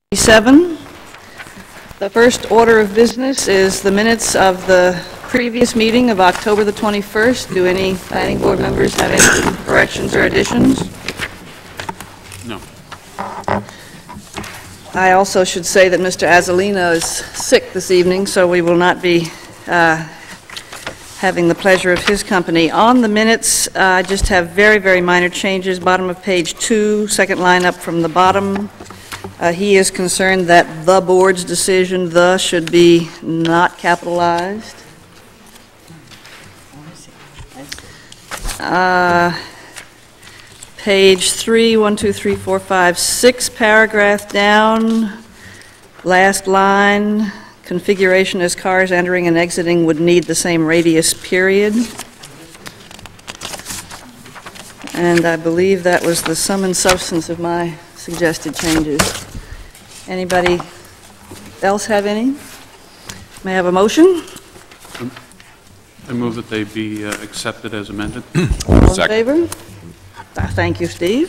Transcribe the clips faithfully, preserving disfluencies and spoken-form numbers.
Seven. The first order of business is the minutes of the previous meeting of October the twenty-first. Do any planning board members have any corrections or additions? No. I also should say that Mister Azzolino is sick this evening, so we will not be uh, having the pleasure of his company. On the minutes, uh, I just have very, very minor changes. Bottom of page two, second line up from the bottom. Uh, he is concerned that the board's decision, the, should be not capitalized. Uh, page three, one, two, three, four, five, six, paragraph down, last line, configuration as cars entering and exiting would need the same radius period. And I believe that was the sum and substance of my suggested changes. Anybody else have any? May I have a motion? I move that they be uh, accepted as amended. All in favor? Uh, Thank you, Steve.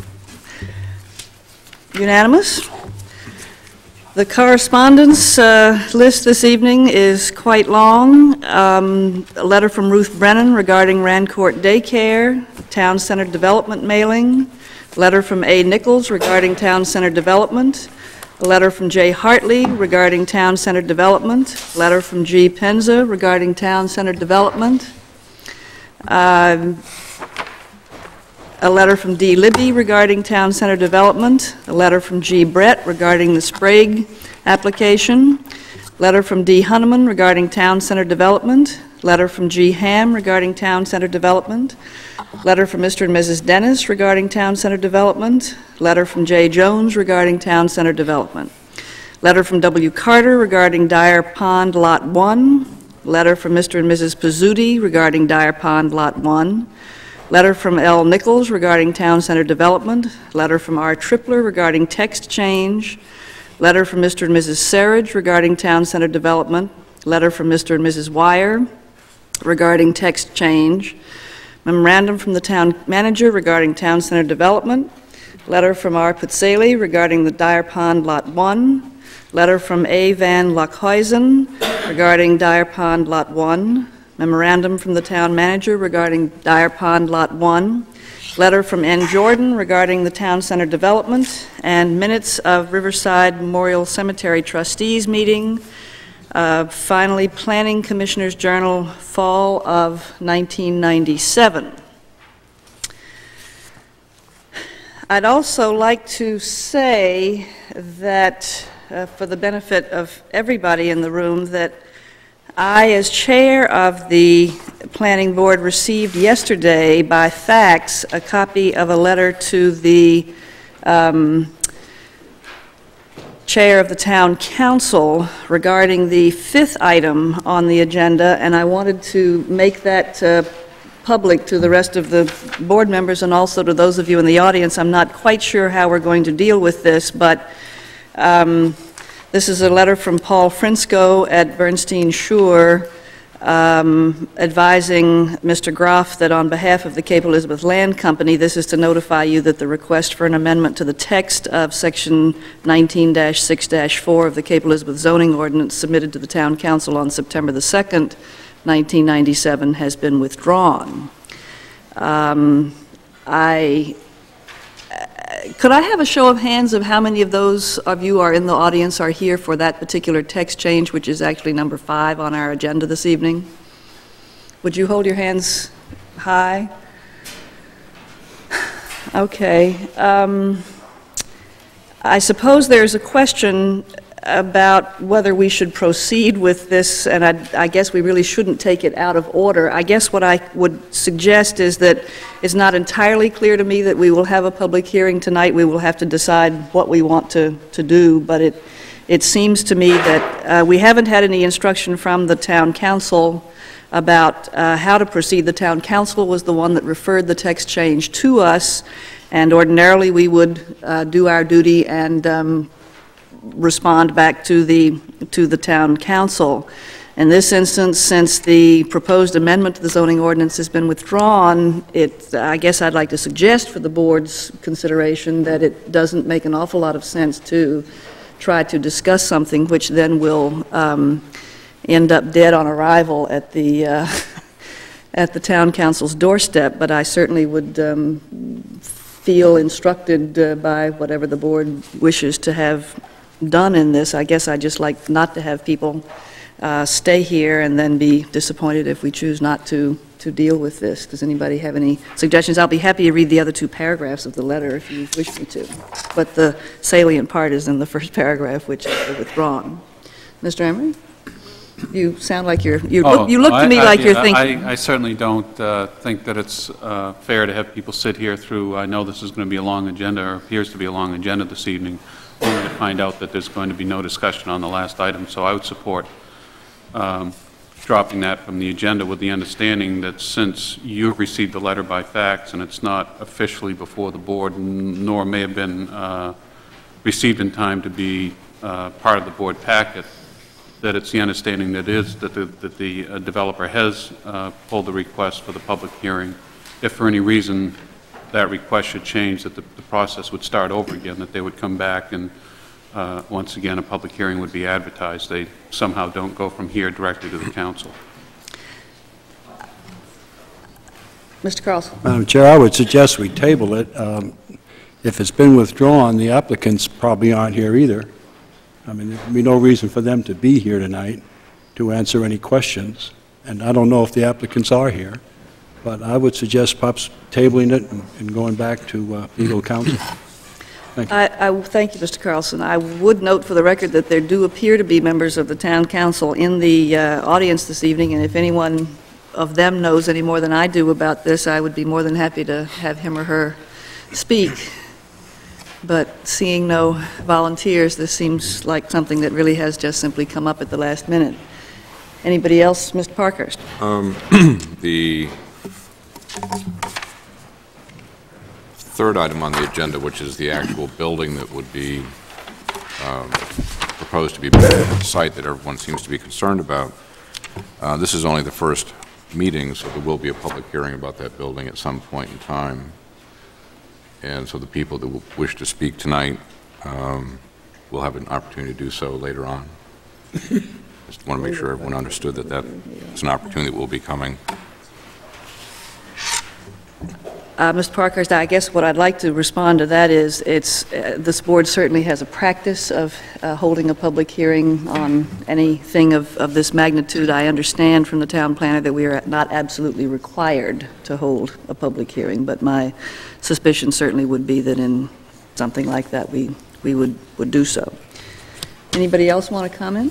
Unanimous? The correspondence uh, list this evening is quite long. Um, a letter from Ruth Brennan regarding Rancourt Daycare, Town Center Development mailing, letter from A. Nichols regarding Town Center Development, a letter from J. Hartley regarding Town Center Development, letter from G. Penza regarding Town Center Development, uh, a letter from D. Libby regarding Town Center Development, a letter from G. Brett regarding the Sprague application, letter from D. Hunneman regarding Town Center Development, letter from G. Ham regarding Town Center Development, letter from Mister and Missus Dennis regarding Town Center Development, letter from J. Jones regarding Town Center Development, letter from W. Carter regarding Dyer Pond Lot one, letter from Mister and Missus Pizzuti regarding Dyer Pond Lot one, letter from L. Nichols regarding Town Center Development, letter from R. Tripler regarding text change, letter from Mister and Missus Serridge regarding Town Center Development, letter from Mister and Missus Wire regarding text change, memorandum from the town manager regarding Town Center Development, letter from R. Pizzali regarding the Dyer Pond Lot one, letter from A. Van Lockhuizen regarding Dyer Pond Lot one, memorandum from the town manager regarding Dyer Pond Lot one, letter from N. Jordan regarding the Town Center Development, and minutes of Riverside Memorial Cemetery Trustees meeting. Uh, finally, Planning Commissioners Journal, fall of nineteen ninety-seven. I'd also like to say that, uh, for the benefit of everybody in the room, that I, as chair of the Planning Board, received yesterday by fax a copy of a letter to the um, chair of the town council regarding the fifth item on the agenda, and I wanted to make that uh, public to the rest of the board members and also to those of you in the audience. I'm not quite sure how we're going to deal with this, but um, this is a letter from Paul Frinsko at Bernstein Schur, um, advising Mister Groff that on behalf of the Cape Elizabeth Land Company, this is to notify you that the request for an amendment to the text of section nineteen dash six dash four of the Cape Elizabeth zoning ordinance submitted to the town council on September the second, nineteen ninety-seven has been withdrawn. Um, I Could I have a show of hands of how many of those of you are in the audience are here for that particular text change, which is actually number five on our agenda this evening? Would you hold your hands high? Okay. Um, I suppose there's a question about whether we should proceed with this, and I, I guess we really shouldn't take it out of order. I guess what I would suggest is that it's not entirely clear to me that we will have a public hearing tonight. We will have to decide what we want to, to do, but it, it seems to me that uh, we haven't had any instruction from the town council about uh, how to proceed. The town council was the one that referred the text change to us, and ordinarily we would uh, do our duty and um, respond back to the to the town council. In this instance, since the proposed amendment to the zoning ordinance has been withdrawn, it, I guess I'd like to suggest for the board's consideration that it doesn't make an awful lot of sense to try to discuss something which then will um, end up dead on arrival at the uh, at the town council's doorstep, but I certainly would um, feel instructed uh, by whatever the board wishes to have done in this. I guess I'd just like not to have people uh, stay here and then be disappointed if we choose not to to deal with this. Does anybody have any suggestions? I'll be happy to read the other two paragraphs of the letter if you wish me to, but the salient part is in the first paragraph, which is withdrawn. Mister Emery? You sound like you're, you look, you look to me I- I- like you're yeah, thinking. I I certainly don't uh, think that it's uh, fair to have people sit here through, I know this is going to be a long agenda, or appears to be a long agenda this evening, only to find out that there's going to be no discussion on the last item. So I would support um, dropping that from the agenda with the understanding that since you've received the letter by fax and it's not officially before the board, n- nor may have been uh, received in time to be uh, part of the board packet, that it's the understanding that is, that the, that the uh, developer has uh, pulled the request for the public hearing. If for any reason that request should change, that the, the process would start over again, that they would come back and, uh, once again, a public hearing would be advertised. They somehow don't go from here directly to the council. Mister Carlson? Madam Chair, I would suggest we table it. Um, If it's been withdrawn, the applicants probably aren't here either. I mean, there'd be no reason for them to be here tonight to answer any questions, and I don't know if the applicants are here, but I would suggest perhaps tabling it and and going back to uh, legal counsel. Thank you. I, I thank you, Mister Carlson. I would note for the record that there do appear to be members of the town council in the uh, audience this evening, and if anyone of them knows any more than I do about this, I would be more than happy to have him or her speak. But seeing no volunteers, this seems like something that really has just simply come up at the last minute. Anybody else? Mister Parkhurst? Um, the third item on the agenda, which is the actual building that would be um, proposed to be built at the site that everyone seems to be concerned about, uh, this is only the first meeting, so there will be a public hearing about that building at some point in time. And so the people that will wish to speak tonight um, will have an opportunity to do so later on. Just want to make sure everyone understood that that is an opportunity that will be coming. Uh, Mister Parkhurst, I guess what I'd like to respond to that is, it's, uh, this board certainly has a practice of uh, holding a public hearing on anything of, of this magnitude. I understand from the town planner that we are not absolutely required to hold a public hearing, but my suspicion certainly would be that in something like that, we, we would, would do so. Anybody else want to comment?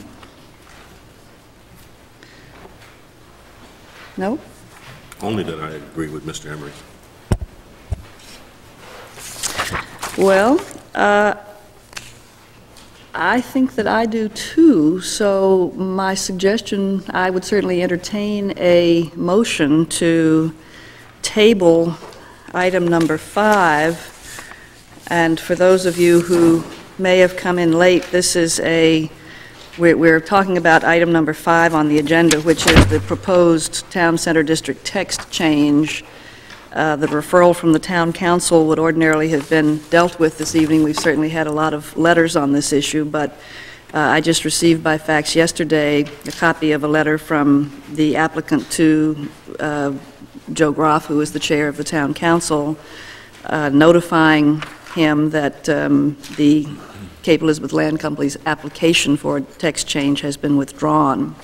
No? Only that I agree with Mister Emery. Well, uh, I think that I do too, so my suggestion, I would certainly entertain a motion to table item number five. And for those of you who may have come in late, this is a, we're, we're talking about item number five on the agenda, which is the proposed Town Center District text change. Uh, the referral from the town council would ordinarily have been dealt with this evening. We've certainly had a lot of letters on this issue, but uh, I just received by fax yesterday a copy of a letter from the applicant to uh, Joe Groff, who is the chair of the town council, uh, notifying him that um, the Cape Elizabeth Land Company's application for a text change has been withdrawn.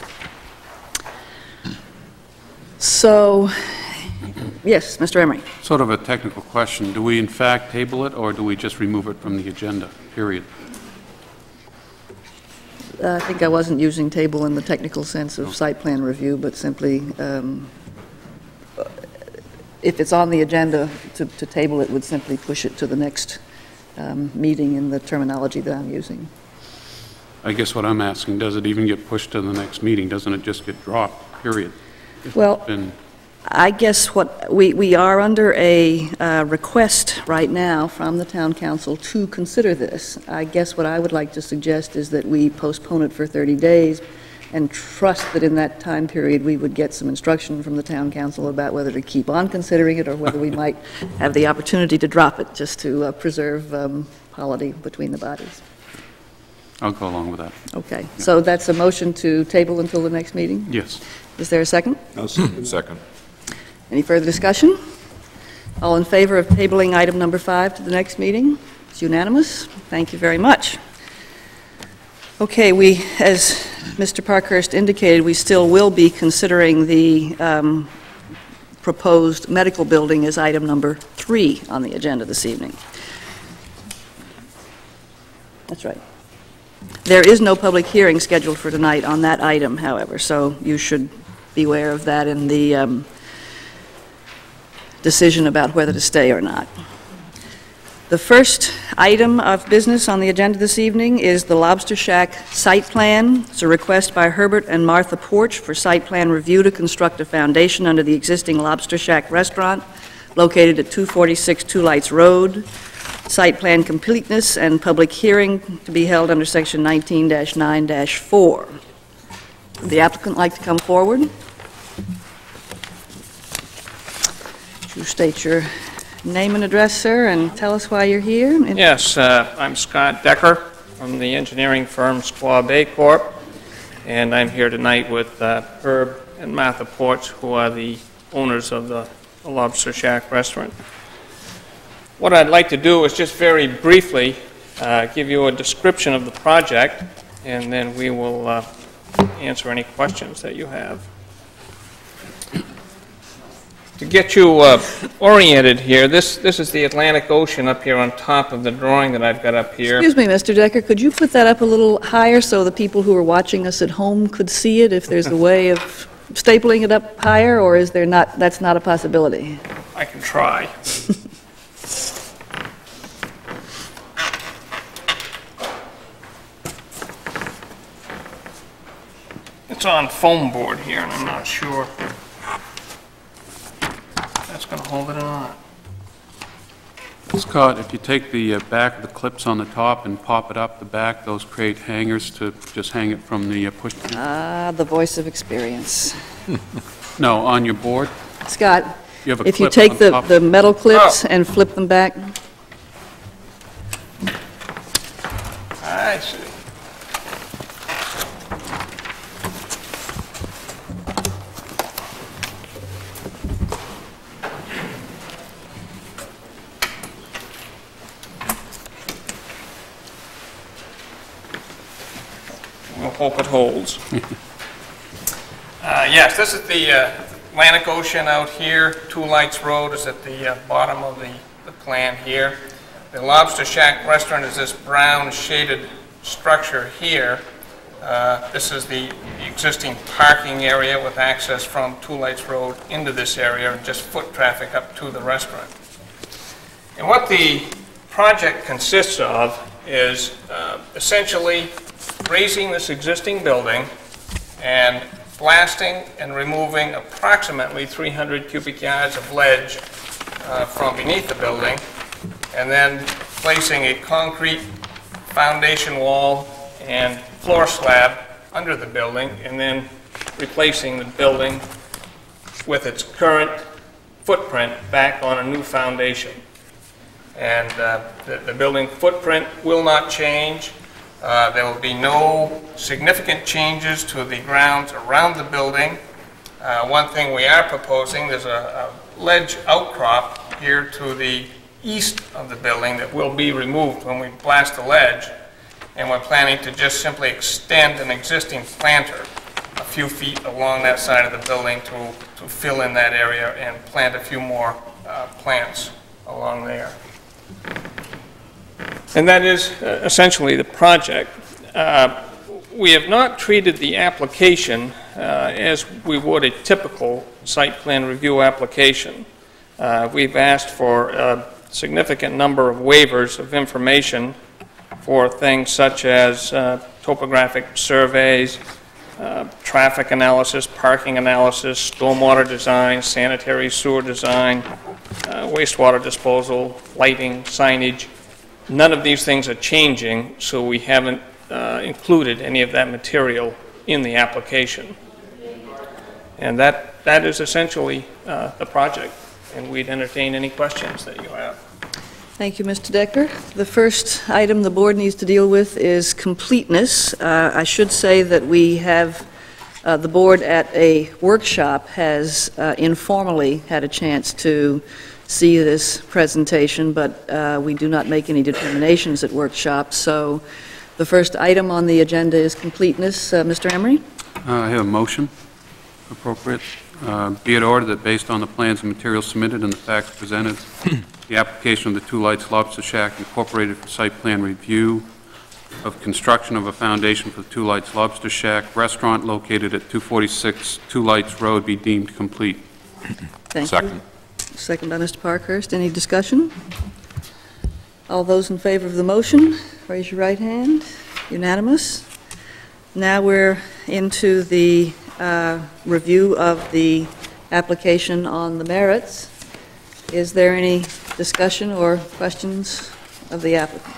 So, yes, Mister Emery. Sort of a technical question. Do we in fact table it, or do we just remove it from the agenda, period? Uh, I think I wasn't using table in the technical sense of site plan review, but simply, um, if it's on the agenda, to, to table it would simply push it to the next um, meeting in the terminology that I'm using. I guess what I'm asking, does it even get pushed to the next meeting? Doesn't it just get dropped, period? If Well, it's been- I guess what, we, we are under a uh, request right now from the town council to consider this. I guess what I would like to suggest is that we postpone it for thirty days and trust that in that time period we would get some instruction from the town council about whether to keep on considering it or whether we might have the opportunity to drop it, just to uh, preserve um, polity between the bodies. I'll go along with that. Okay, so that's a motion to table until the next meeting? Yes. Is there a second? I'll second. Second. Any further discussion? All in favor of tabling item number five to the next meeting? It's unanimous. Thank you very much. Okay, we, as Mister Parkhurst indicated, we still will be considering the um, proposed medical building as item number three on the agenda this evening. That's right. There is no public hearing scheduled for tonight on that item, however, so you should be aware of that in the um, decision about whether to stay or not. The first item of business on the agenda this evening is the Lobster Shack site plan. It's a request by Herbert and Martha Porch for site plan review to construct a foundation under the existing Lobster Shack restaurant located at two forty-six Two Lights Road. Site plan completeness and public hearing to be held under section nineteen dash nine dash four. Would the applicant like to come forward? Would you state your name and address, sir, and tell us why you're here? And- Yes, uh, I'm Scott Decker from the engineering firm Squaw Bay Corp, and I'm here tonight with uh, Herb and Martha Porch, who are the owners of the the Lobster Shack restaurant. What I'd like to do is just very briefly uh, give you a description of the project, and then we will uh, answer any questions that you have. To get you uh, oriented here, this, this is the Atlantic Ocean up here on top of the drawing that I've got up here. Excuse me, Mister Decker, could you put that up a little higher so the people who are watching us at home could see it, if there's a way of stapling it up higher, or is there not, that's not a possibility? I can try. It's on foam board here, and I'm not sure if that's going to hold it or not. Scott, if you take the uh, back of the clips on the top and pop it up the back, those create hangers to just hang it from the uh, push pin. Ah, the voice of experience. No, on your board. Scott, You have a if you clip take on the, top. the metal clips Oh. and flip them back, I see. We'll hope it holds. Uh, Yes, this is the uh, Atlantic Ocean out here. Two Lights Road is at the uh, bottom of the, the plan here. The Lobster Shack restaurant is this brown shaded structure here. Uh, This is the existing parking area with access from Two Lights Road into this area, and just foot traffic up to the restaurant. And what the project consists of is uh, essentially raising this existing building and blasting and removing approximately three hundred cubic yards of ledge uh, from beneath the building, and then placing a concrete foundation wall and floor slab under the building, and then replacing the building with its current footprint back on a new foundation. And uh, the, the building footprint will not change. Uh, there will be no significant changes to the grounds around the building. Uh, one thing we are proposing, there's a, a ledge outcrop here to the east of the building that will be removed when we blast the ledge. And we're planning to just simply extend an existing planter a few feet along that side of the building to, to fill in that area and plant a few more uh, plants along there. And that is uh, essentially the project. Uh, we have not treated the application uh, as we would a typical site plan review application. Uh, we've asked for a significant number of waivers of information for things such as uh, topographic surveys, uh, traffic analysis, parking analysis, stormwater design, sanitary sewer design, uh, wastewater disposal, lighting, signage. None of these things are changing, so we haven't uh, included any of that material in the application. And that, that is essentially uh, the project, and we'd entertain any questions that you have. Thank you, Mister Decker. The first item the board needs to deal with is completeness. Uh, I should say that we have, uh, the board at a workshop has uh, informally had a chance to see this presentation, but uh, we do not make any determinations at workshops. So the first item on the agenda is completeness. Uh, Mister Emery? Uh, I have a motion, appropriate. Uh, Be it ordered that based on the plans and materials submitted and the facts presented, the application of the Two Lights Lobster Shack Incorporated for site plan review of construction of a foundation for the Two Lights Lobster Shack restaurant located at two forty-six Two Lights Road be deemed complete. Thank Second. you. Second by Mister Parkhurst. Any discussion? All those in favor of the motion, raise your right hand. Unanimous. Now we're into the uh, review of the application on the merits. Is there any discussion or questions of the applicant?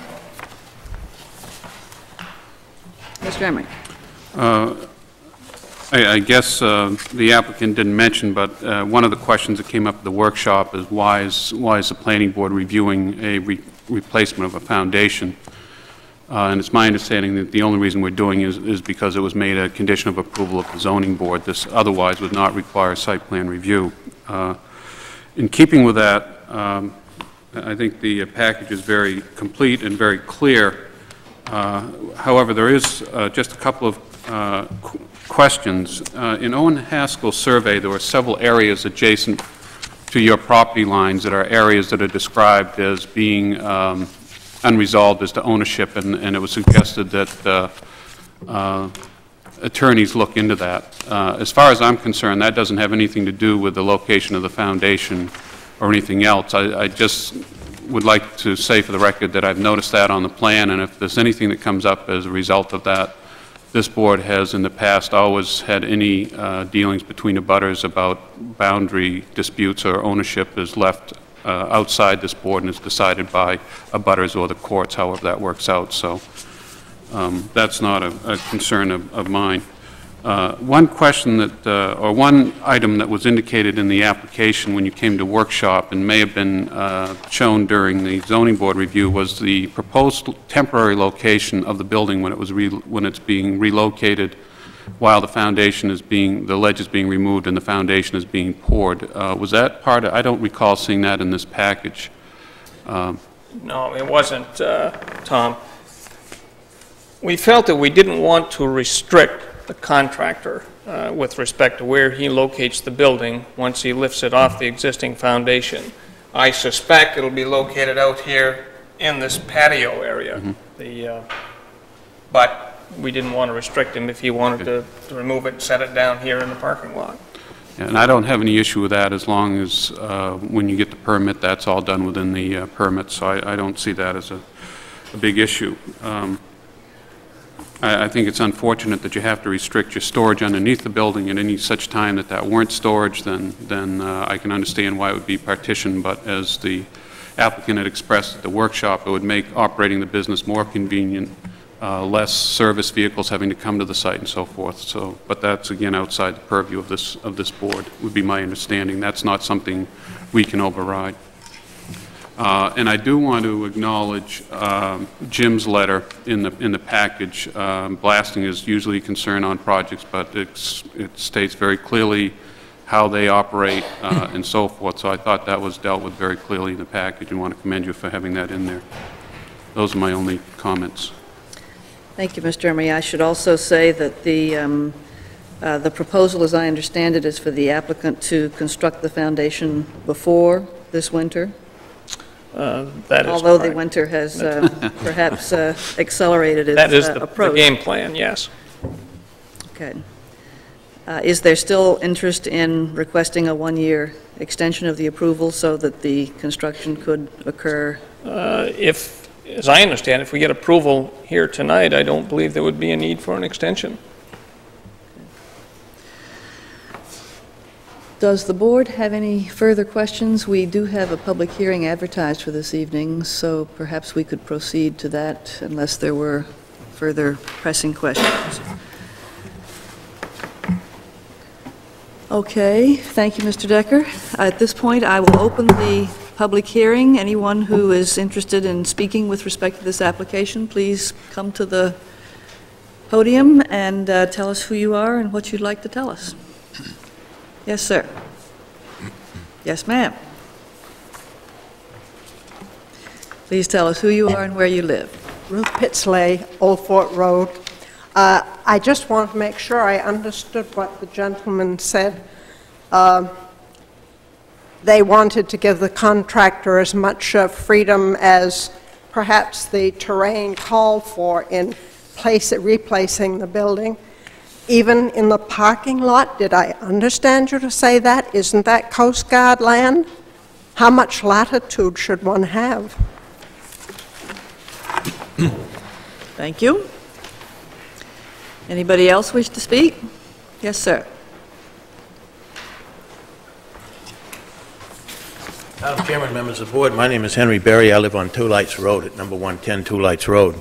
Mister Emery. Uh, I I guess uh, the applicant didn't mention, but uh, one of the questions that came up at the workshop is why is, why is the planning board reviewing a re replacement of a foundation? Uh, And it's my understanding that the only reason we're doing is, is because it was made a condition of approval of the zoning board. This otherwise would not require site plan review. Uh, In keeping with that, um, I think the package is very complete and very clear. Uh, However, there is uh, just a couple of uh, qu questions. Uh, In Owen Haskell's survey, there were several areas adjacent to your property lines that are areas that are described as being um, unresolved as to ownership, and, and it was suggested that uh, uh, attorneys look into that. Uh, as far as I'm concerned, that doesn't have anything to do with the location of the foundation or anything else. I, I just would like to say for the record that I've noticed that on the plan, and if there's anything that comes up as a result of that, this board has in the past always had any uh, dealings between the abutters about boundary disputes or ownership is left uh, outside this board and is decided by abutters or the courts, however that works out. So um, that's not a, a concern of, of mine. Uh, one question that, uh, or one item that was indicated in the application when you came to workshop and may have been uh, shown during the zoning board review was the proposed temporary location of the building when it was re when it's being relocated while the foundation is being, the ledge is being removed and the foundation is being poured. Uh, was that part of, I don't recall seeing that in this package. Um, No, it wasn't, uh, Tom. We felt that we didn't want to restrict the contractor uh, with respect to where he locates the building once he lifts it off the existing foundation. I suspect it'll be located out here in this patio area. Mm-hmm. The, uh, but we didn't want to restrict him if he wanted to, to remove it and set it down here in the parking lot. Yeah, and I don't have any issue with that as long as uh, when you get the permit, that's all done within the uh, permit, so I, I don't see that as a, a big issue. Um, I think it's unfortunate that you have to restrict your storage underneath the building at any such time that that weren't storage, then, then uh, I can understand why it would be partitioned, but as the applicant had expressed at the workshop, it would make operating the business more convenient, uh, less service vehicles having to come to the site and so forth. So, but that's, again, outside the purview of this, of this board, would be my understanding. That's not something we can override. Uh, and I do want to acknowledge um, Jim's letter in the in the package. Um, blasting is usually a concern on projects, but it's, it states very clearly how they operate uh, and so forth. So I thought that was dealt with very clearly in the package, and want to commend you for having that in there. Those are my only comments. Thank you, Mister Emery. I should also say that the um, uh, the proposal, as I understand it, is for the applicant to construct the foundation before this winter. Uh, that is Although the correct. winter has uh, perhaps uh, accelerated its That is uh, the, the approach. game plan, yes. Okay. Uh, Is there still interest in requesting a one-year extension of the approval so that the construction could occur? Uh, If, as I understand, if we get approval here tonight, I don't believe there would be a need for an extension. Does the board have any further questions? We do have a public hearing advertised for this evening, so perhaps we could proceed to that unless there were further pressing questions. Okay, thank you, Mister Decker. At this point, I will open the public hearing. Anyone who is interested in speaking with respect to this application, please come to the podium and uh, tell us who you are and what you'd like to tell us. Yes, sir. Yes, ma'am. Please tell us who you are and where you live. Ruth Pitzley, Old Fort Road. Uh, I just want to make sure I understood what the gentleman said. Uh, they wanted to give the contractor as much uh, freedom as perhaps the terrain called for in place replacing the building. Even in the parking lot, did I understand you to say that? Isn't that Coast Guard land? How much latitude should one have? Thank you. Anybody else wish to speak? Yes, sir. Madam Chairman, members of the board, my name is Henry Berry. I live on Two Lights Road at number one ten Two Lights Road.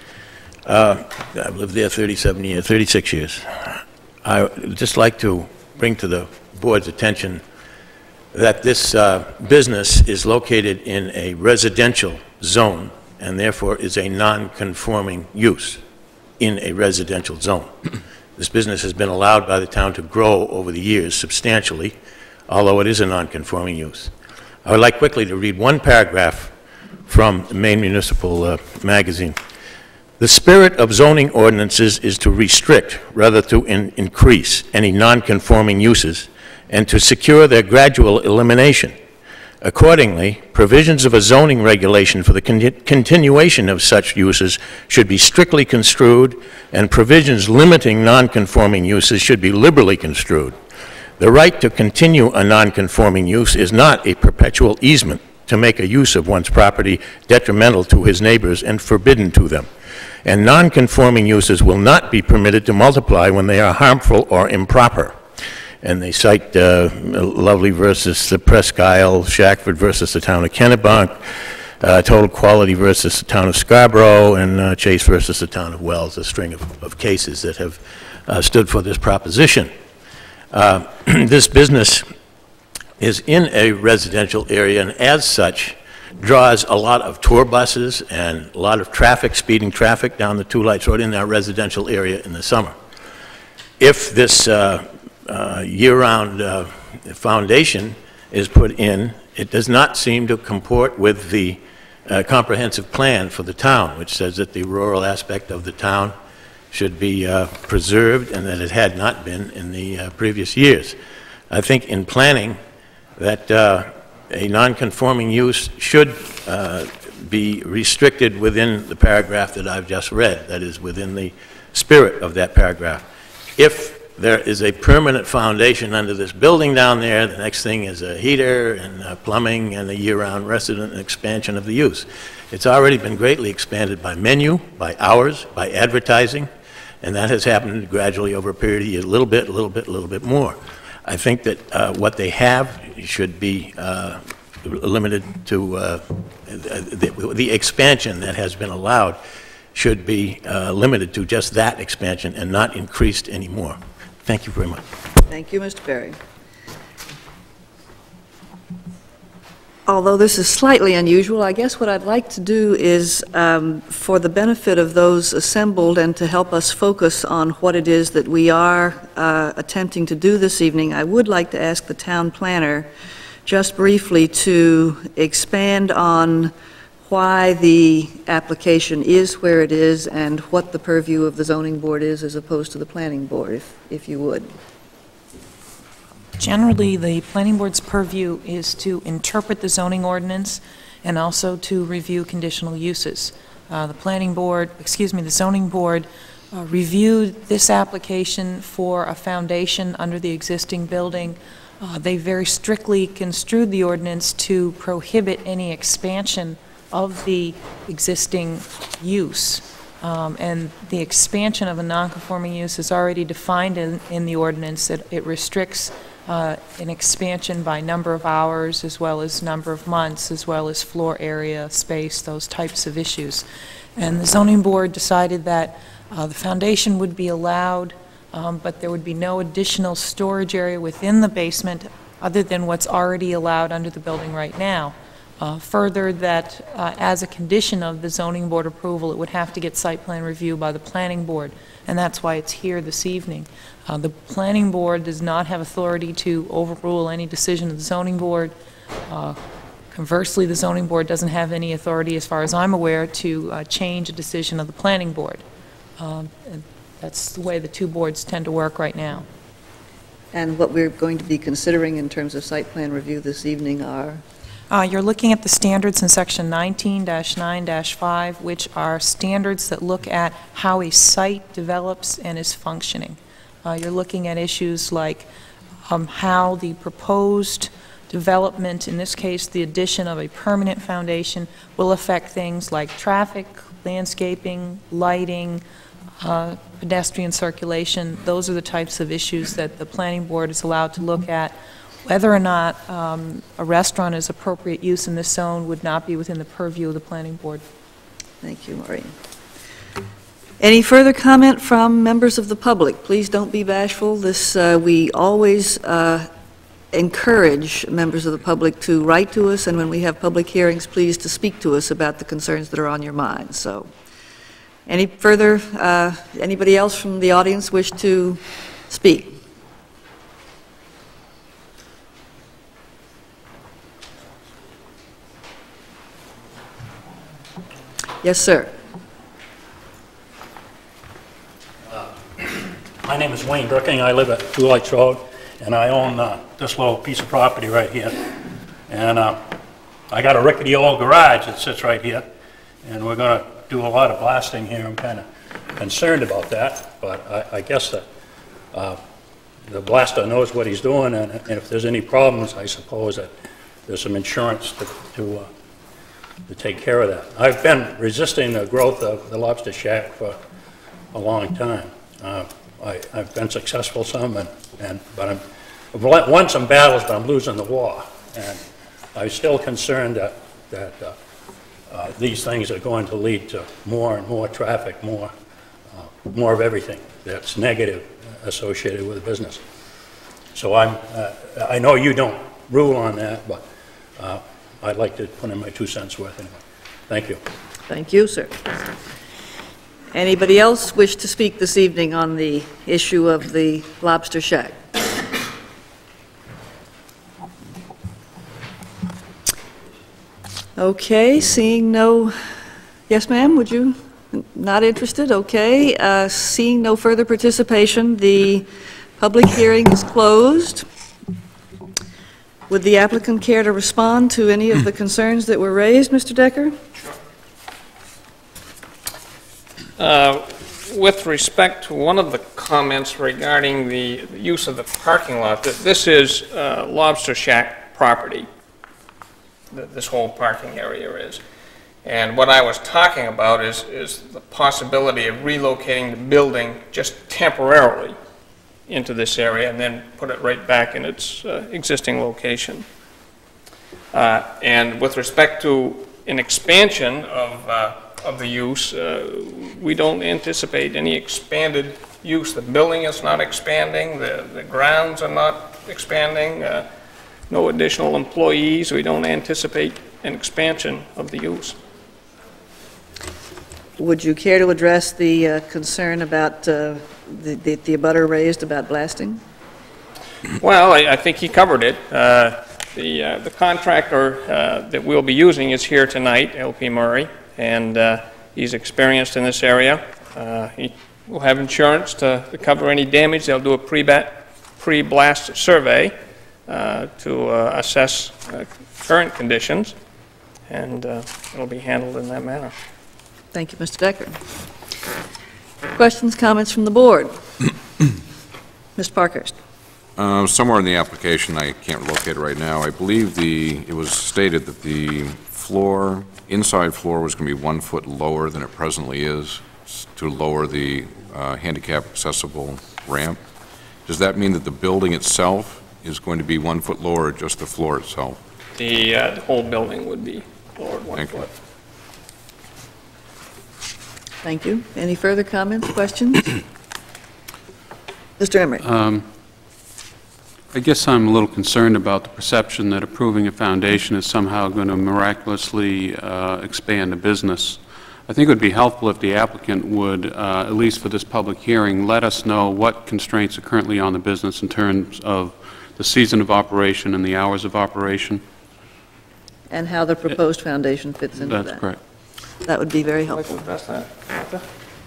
Uh, I've lived there thirty-seven years, thirty-six years. I would just like to bring to the board's attention that this uh, business is located in a residential zone and therefore is a non-conforming use in a residential zone. This business has been allowed by the town to grow over the years substantially, although it is a non-conforming use. I would like quickly to read one paragraph from the Maine Municipal uh, Magazine. The spirit of zoning ordinances is to restrict rather to in increase any non-conforming uses and to secure their gradual elimination. Accordingly, provisions of a zoning regulation for the con continuation of such uses should be strictly construed, and provisions limiting non-conforming uses should be liberally construed. The right to continue a non-conforming use is not a perpetual easement to make a use of one's property detrimental to his neighbors and forbidden to them. And non-conforming uses will not be permitted to multiply when they are harmful or improper. And they cite uh, Lovely versus the Presque Isle, Shackford versus the town of Kennebunk, uh, Total Quality versus the town of Scarborough, and uh, Chase versus the town of Wells, a string of, of cases that have uh, stood for this proposition. Uh, this business is in a residential area, and as such, draws a lot of tour buses and a lot of traffic, speeding traffic down the Two Lights Road in that residential area in the summer. If this uh, uh, year-round uh, foundation is put in, it does not seem to comport with the uh, comprehensive plan for the town, which says that the rural aspect of the town should be uh, preserved, and that it had not been in the uh, previous years. I think in planning that uh, a non-conforming use should uh, be restricted within the paragraph that I've just read, that is, within the spirit of that paragraph. If there is a permanent foundation under this building down there, the next thing is a heater and uh, plumbing and a year-round resident expansion of the use. It's already been greatly expanded by menu, by hours, by advertising, and that has happened gradually over a period of years, a little bit, a little bit, a little bit more. I think that uh, what they have should be uh, limited to uh, the, the expansion that has been allowed should be uh, limited to just that expansion and not increased anymore. Thank you very much. Thank you, Mister Berry. Although this is slightly unusual, I guess what I'd like to do is, um, for the benefit of those assembled and to help us focus on what it is that we are uh, attempting to do this evening, I would like to ask the town planner just briefly to expand on why the application is where it is and what the purview of the zoning board is as opposed to the planning board, if, if you would. Generally, the planning board's purview is to interpret the zoning ordinance and also to review conditional uses. Uh, the planning board, excuse me, the zoning board uh, reviewed this application for a foundation under the existing building. Uh, they very strictly construed the ordinance to prohibit any expansion of the existing use. Um, and the expansion of a non-conforming use is already defined in, in the ordinance. It, it restricts uh, an expansion by number of hours as well as number of months as well as floor area, space, those types of issues. And the zoning board decided that uh, the foundation would be allowed, um, but there would be no additional storage area within the basement other than what's already allowed under the building right now. Uh, Further, that uh, as a condition of the zoning board approval, it would have to get site plan review by the planning board, and that's why it's here this evening. Uh, The planning board does not have authority to overrule any decision of the zoning board. Uh, Conversely, the zoning board doesn't have any authority, as far as I'm aware, to uh, change a decision of the planning board. Um, and that's the way the two boards tend to work right now. And what we're going to be considering in terms of site plan review this evening are? Uh, You're looking at the standards in Section nineteen dash nine dash five, which are standards that look at how a site develops and is functioning. Uh, You're looking at issues like um, how the proposed development, in this case the addition of a permanent foundation, will affect things like traffic, landscaping, lighting, uh, pedestrian circulation. Those are the types of issues that the planning board is allowed to look at. Whether or not um, a restaurant is appropriate use in this zone would not be within the purview of the planning board. Thank you, Maureen. Any further comment from members of the public? Please don't be bashful. This, uh, we always uh, encourage members of the public to write to us, and when we have public hearings, please to speak to us about the concerns that are on your mind. So, any further, uh, anybody else from the audience wish to speak? Yes, sir. Uh, my name is Wayne Brooking. I live at Two Lights Road, and I own uh, this little piece of property right here. And uh, I got a rickety old garage that sits right here, and we're going to do a lot of blasting here. I'm kind of concerned about that, but I, I guess that uh, the blaster knows what he's doing, and, and if there's any problems, I suppose that there's some insurance to, to uh, to take care of that. I've been resisting the growth of the lobster shack for a long time. Uh, I, I've been successful some, and, and but I'm, I've won some battles, but I'm losing the war. And I'm still concerned that, that uh, uh, these things are going to lead to more and more traffic, more, uh, more of everything that's negative associated with the business. So I'm, uh, I know you don't rule on that, but uh, I'd like to put in my two cents worth anyway. Thank you. Thank you, sir. Anybody else wish to speak this evening on the issue of the lobster shack? Okay, seeing no, yes ma'am, would you, not interested? Okay, uh, seeing no further participation, the public hearing is closed. Would the applicant care to respond to any of the concerns that were raised, Mister Decker? Uh, With respect to one of the comments regarding the use of the parking lot, that this is uh, Lobster Shack property, that this whole parking area is. And what I was talking about is, is the possibility of relocating the building just temporarily into this area and then put it right back in its uh, existing location. Uh, and with respect to an expansion of, uh, of the use, uh, we don't anticipate any expanded use. The building is not expanding, the, the grounds are not expanding, uh, no additional employees. We don't anticipate an expansion of the use. Would you care to address the uh, concern about uh, the, the, the abutter raised about blasting? Well, I, I think he covered it. Uh, the, uh, the contractor uh, that we'll be using is here tonight, L P Murray, and uh, he's experienced in this area. Uh, he will have insurance to, to cover any damage. They'll do a pre-bat, pre-blast survey uh, to uh, assess uh, current conditions, and uh, it'll be handled in that manner. Thank you, Mister Decker. Questions, comments from the board? Mister Parkhurst. Uh, somewhere in the application, I can't locate it right now, I believe the, it was stated that the floor, inside floor was going to be one foot lower than it presently is to lower the uh, handicap accessible ramp. Does that mean that the building itself is going to be one foot lower or just the floor itself? The, uh, the whole building would be lowered one Thank foot. you. Thank you. Any further comments, questions? Mister Emery. Um, I guess I'm a little concerned about the perception that approving a foundation is somehow going to miraculously uh, expand a business. I think it would be helpful if the applicant would, uh, at least for this public hearing, let us know what constraints are currently on the business in terms of the season of operation and the hours of operation. And how the proposed foundation fits into that. That's correct. That would be very Would you like helpful. to address that?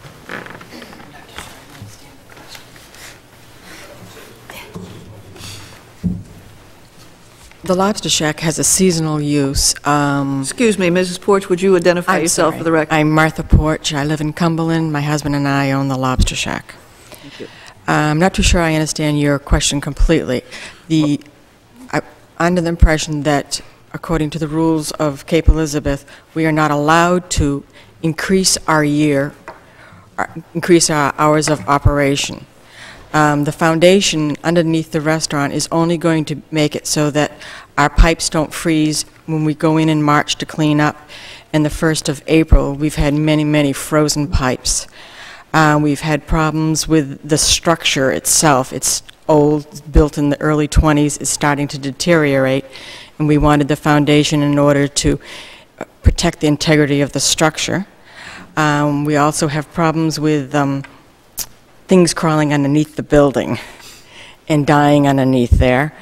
The Lobster Shack has a seasonal use. Um, Excuse me, Missus Porch, would you identify I'm yourself sorry. for the record? I'm Martha Porch. I live in Cumberland. My husband and I own the Lobster Shack. Thank you. I'm not too sure I understand your question completely. The, I, under the impression that, according to the rules of Cape Elizabeth, we are not allowed to increase our year, uh, increase our hours of operation. Um, the foundation underneath the restaurant is only going to make it so that our pipes don't freeze when we go in in March to clean up. And the first of April, we've had many, many frozen pipes. Uh, we've had problems with the structure itself. It's old, built in the early twenties, it's starting to deteriorate, and we wanted the foundation in order to protect the integrity of the structure. Um, we also have problems with um, things crawling underneath the building and dying underneath there.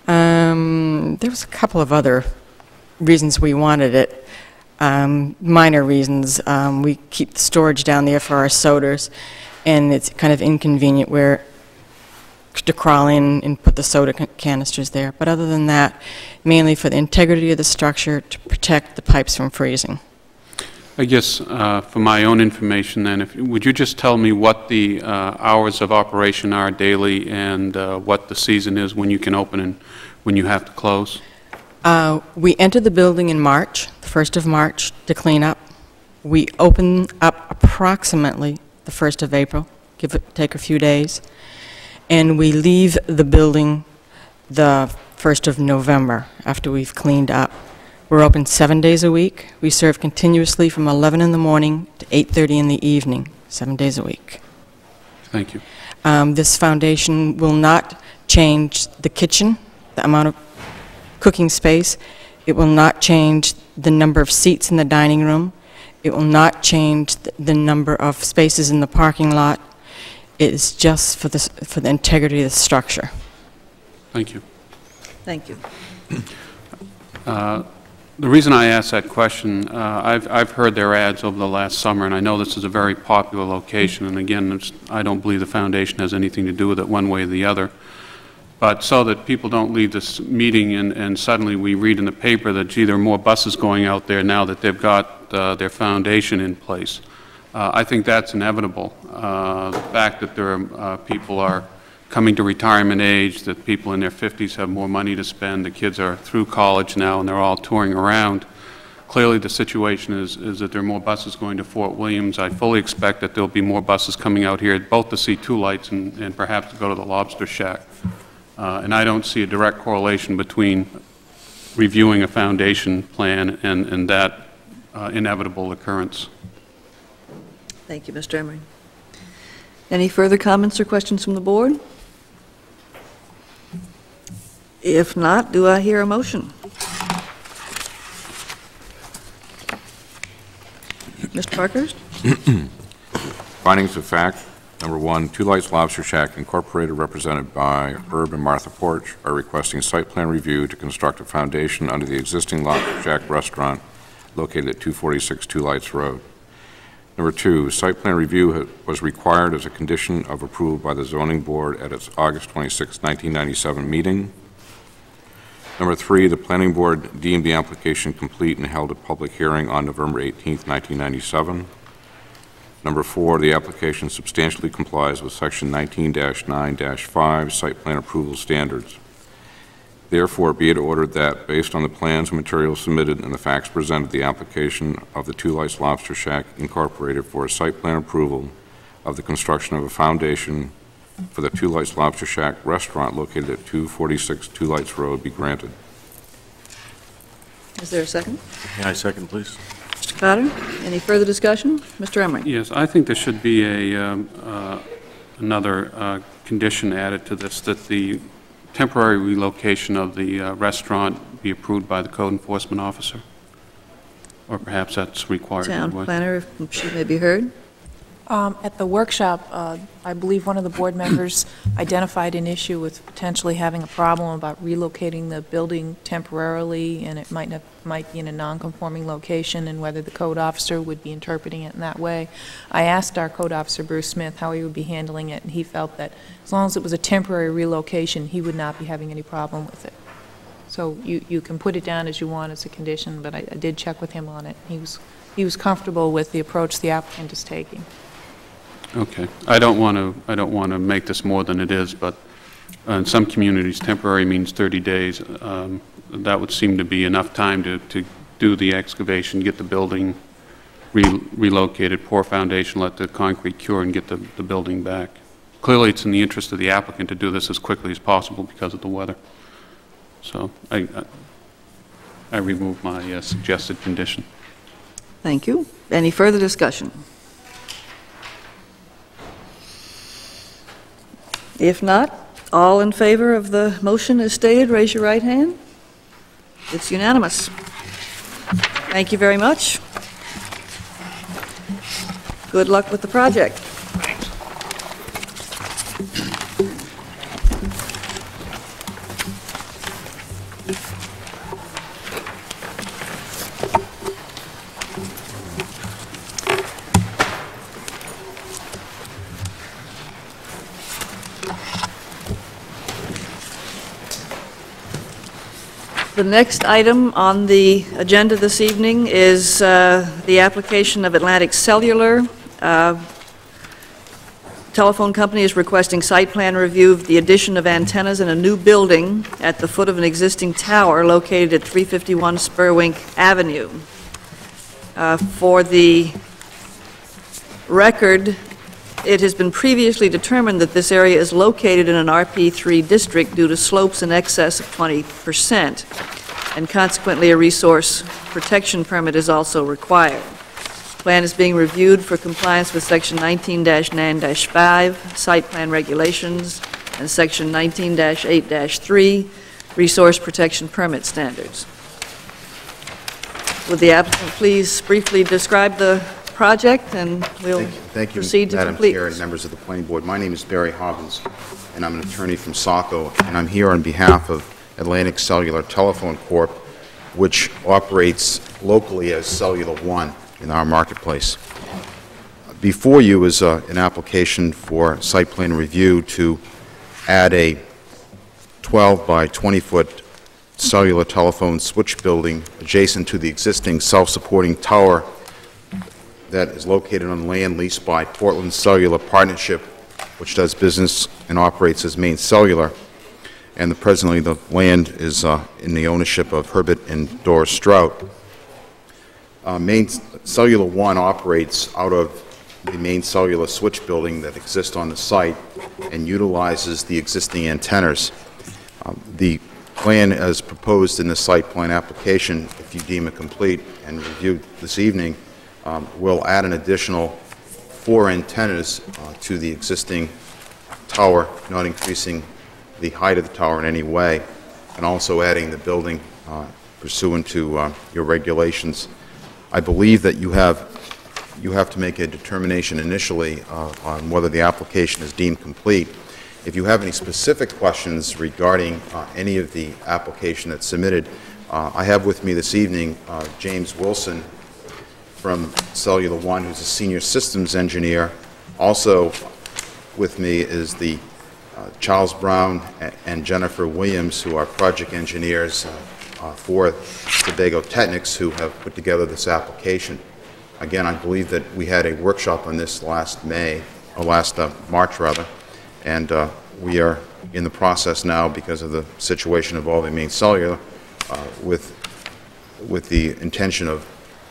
Um, there was a couple of other reasons we wanted it, um, minor reasons. Um, we keep the storage down there for our sodas, and it's kind of inconvenient where to crawl in and put the soda can canisters there. But other than that, mainly for the integrity of the structure to protect the pipes from freezing. I guess uh, for my own information then, if, would you just tell me what the uh, hours of operation are daily and uh, what the season is when you can open and when you have to close? Uh, we enter the building in March, the first of March, to clean up. We open up approximately the first of April, give it, take a few days, and we leave the building the first of November after we've cleaned up. We're open seven days a week. We serve continuously from eleven in the morning to eight thirty in the evening, seven days a week. Thank you. Um, this foundation will not change the kitchen, the amount of cooking space. It will not change the number of seats in the dining room. It will not change th the number of spaces in the parking lot. It is just for the, for the integrity of the structure. Thank you. Thank you. Uh, The reason I asked that question, uh, I've, I've heard their ads over the last summer, and I know this is a very popular location, and again, it's, I don't believe the foundation has anything to do with it one way or the other. But so that people don't leave this meeting and, and suddenly we read in the paper that, gee, there are more buses going out there now that they've got uh, their foundation in place. Uh, I think that's inevitable. Uh, the fact that there are uh, people are coming to retirement age, that people in their fifties have more money to spend, the kids are through college now and they're all touring around. Clearly the situation is, is that there are more buses going to Fort Williams. I fully expect that there'll be more buses coming out here, both to see Two Lights and, and perhaps to go to the Lobster Shack. Uh, and I don't see a direct correlation between reviewing a foundation plan and, and that uh, inevitable occurrence. Thank you, Mister Emery. Any further comments or questions from the board? If not, do I hear a motion? Mister Parkhurst? Findings of fact. Number one, Two Lights Lobster Shack Incorporated, represented by Herb and Martha Porch, are requesting site plan review to construct a foundation under the existing Lobster Shack restaurant located at two forty-six Two Lights Road. Number two, site plan review was required as a condition of approval by the zoning board at its August twenty-sixth, nineteen ninety-seven meeting. Number three, the planning board deemed the application complete and held a public hearing on November eighteenth, nineteen ninety-seven. Number four, the application substantially complies with section nineteen dash nine dash five site plan approval standards. Therefore, be it ordered that, based on the plans and materials submitted and the facts presented, the application of the Two Lights Lobster Shack Incorporated for a site plan approval of the construction of a foundation for the Two Lights Lobster Shack restaurant located at two forty-six Two Lights Road be granted. Is there a second? Yeah, I second, please. Mister Cotter, any further discussion? Mister Emery? Yes, I think there should be a, um, uh, another uh, condition added to this, that the temporary relocation of the uh, restaurant be approved by the code enforcement officer? Or perhaps that's required. Town anyway. planner, if she may be heard. Um, At the workshop, uh, I believe one of the board members identified an issue with potentially having a problem about relocating the building temporarily, and it might not, might be in a non-conforming location, and whether the code officer would be interpreting it in that way. I asked our code officer, Bruce Smith, how he would be handling it, and he felt that as long as it was a temporary relocation, he would not be having any problem with it. So you, you can put it down as you want as a condition, but I, I did check with him on it. He was, he was comfortable with the approach the applicant is taking. Okay. I don't want to, I don't want to make this more than it is, but uh, in some communities, temporary means thirty days. Um, that would seem to be enough time to, to do the excavation, get the building re relocated, pour foundation, let the concrete cure, and get the, the building back. Clearly, it's in the interest of the applicant to do this as quickly as possible because of the weather. So I, I, I remove my uh, suggested condition. Thank you. Any further discussion? If not, all in favor of the motion as stated, raise your right hand. It's unanimous. Thank you very much. Good luck with the project. Thanks. The next item on the agenda this evening is uh, the application of Atlantic Cellular. Uh, Telephone company is requesting site plan review of the addition of antennas in a new building at the foot of an existing tower located at three fifty-one Spurwink Avenue. Uh, For the record, it has been previously determined that this area is located in an R P three district due to slopes in excess of twenty percent, and consequently a resource protection permit is also required. Plan is being reviewed for compliance with Section nineteen dash nine dash five, Site Plan Regulations, and Section nineteen dash eight dash three, Resource Protection Permit Standards. Would the applicant please briefly describe the project, and we'll Thank you, Thank you, proceed to Madam complete. Chair and members of the Planning Board. My name is Barry Hobbins, and I'm an attorney from Saco, and I'm here on behalf of Atlantic Cellular Telephone Corp, which operates locally as Cellular One in our marketplace. Before you is uh, an application for site plan review to add a twelve by twenty foot cellular telephone switch building adjacent to the existing self-supporting tower that is located on land leased by Portland Cellular Partnership, which does business and operates as Maine Cellular. And the, presently the land is uh, in the ownership of Herbert and Doris Strout. Uh, Maine Cellular One operates out of the Maine Cellular switch building that exists on the site and utilizes the existing antennas. Um, the plan as proposed in the site plan application, if you deem it complete and reviewed this evening, um, will add an additional four antennas uh, to the existing tower, not increasing the height of the tower in any way, and also adding the building uh, pursuant to uh, your regulations. I believe that you have you have to make a determination initially uh, on whether the application is deemed complete. If you have any specific questions regarding uh, any of the application that's submitted, uh, I have with me this evening uh, James Wilson from Cellular One, who's a senior systems engineer. Also with me is the uh, Charles Brown and Jennifer Williams, who are project engineers uh, uh, for Sebago Technics, who have put together this application. Again, I believe that we had a workshop on this last May, or last uh, March rather, and uh, we are in the process now, because of the situation involving Maine Cellular, uh, with, with the intention of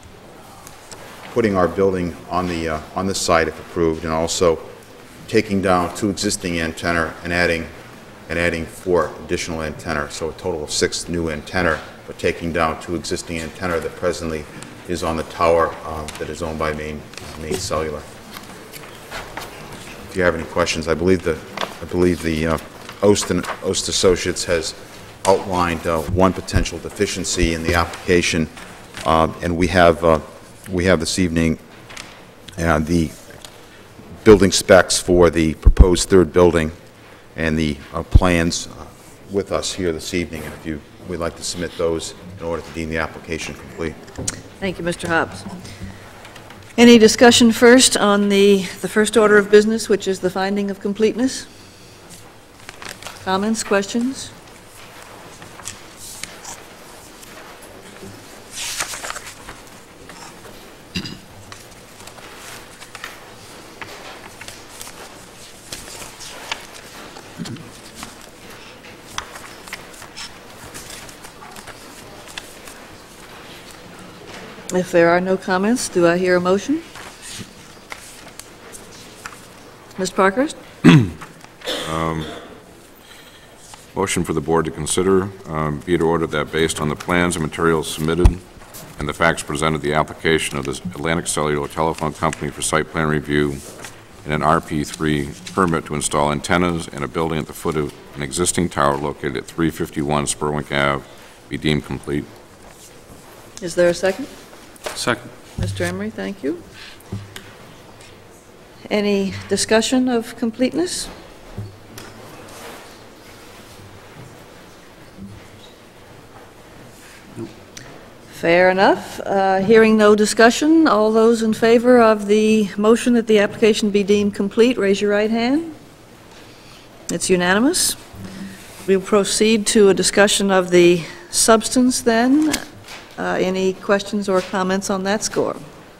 putting our building on the, uh, on the site if approved, and also taking down two existing antenna and adding, and adding four additional antenna, so a total of six new antenna, but taking down two existing antenna that presently is on the tower uh, that is owned by Maine, Maine Cellular. If you have any questions, I believe the, I believe the uh, Ost and Ost Associates has outlined uh, one potential deficiency in the application, uh, and we have, uh, we have this evening uh, the building specs for the proposed third building and the uh, plans uh, with us here this evening, and if you would like to submit those in order to deem the application complete. Thank you, Mister Hobbs. Any discussion first on the, the first order of business, which is the finding of completeness? Comments, questions? If there are no comments, do I hear a motion? Miz Parkhurst? Um, Motion for the board to consider, um, be it ordered that based on the plans and materials submitted and the facts presented, the application of the Atlantic Cellular Telephone Company for site plan review and an R P three permit to install antennas in a building at the foot of an existing tower located at three fifty-one Spurwink Avenue be deemed complete. Is there a second? Second. Mister Emery, thank you. Any discussion of completeness? Fair enough. Uh, hearing no discussion, all those in favor of the motion that the application be deemed complete, raise your right hand. It's unanimous. We'll proceed to a discussion of the substance then. Uh, any questions or comments on that score?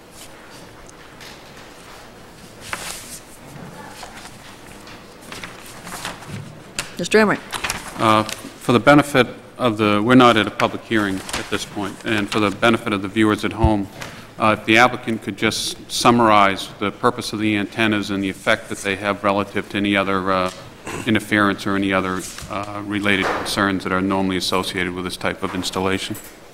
Mister Emery. Uh, For the benefit of the, we're not at a public hearing at this point, and for the benefit of the viewers at home, uh, if the applicant could just summarize the purpose of the antennas and the effect that they have relative to any other uh, interference or any other uh, related concerns that are normally associated with this type of installation.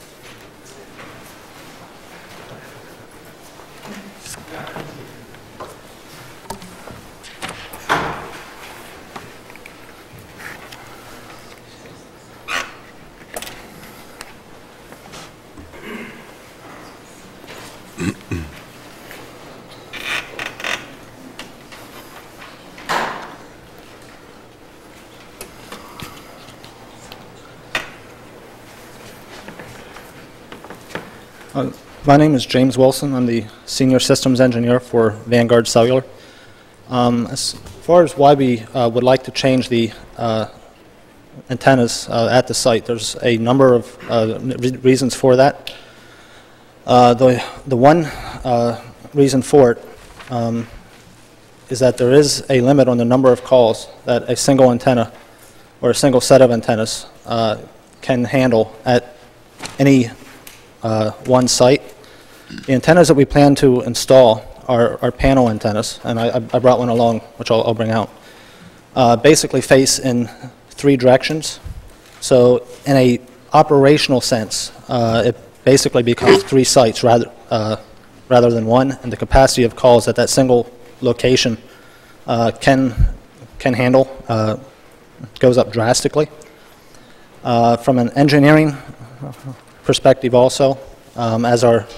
Uh, my name is James Wilson. I'm the Senior Systems Engineer for Vanguard Cellular. Um, as far as why we uh, would like to change the uh, antennas uh, at the site, there's a number of uh, re reasons for that. Uh, the, the one uh, reason for it um, is that there is a limit on the number of calls that a single antenna or a single set of antennas uh, can handle at any Uh, one site. The antennas that we plan to install are, are panel antennas, and I, I brought one along, which I'll, I'll bring out. Uh, basically face in three directions. So in a operational sense, uh, it basically becomes three sites rather, uh, rather than one, and the capacity of calls that that single location uh, can, can handle uh, goes up drastically. Uh, from an engineering perspective also, um, as our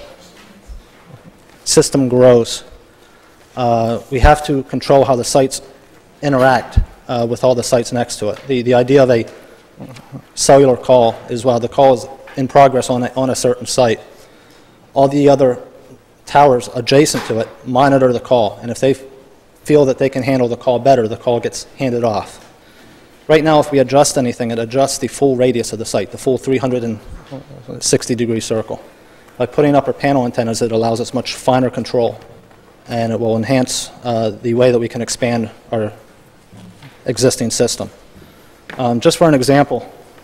system grows, uh, we have to control how the sites interact uh, with all the sites next to it. The, the idea of a cellular call is while the call is in progress on a, on a certain site, all the other towers adjacent to it monitor the call, and if they feel that they can handle the call better, the call gets handed off. Right now, if we adjust anything, it adjusts the full radius of the site, the full three hundred sixty degree circle. By putting up our panel antennas, it allows us much finer control, and it will enhance uh, the way that we can expand our existing system. Um, just for an example,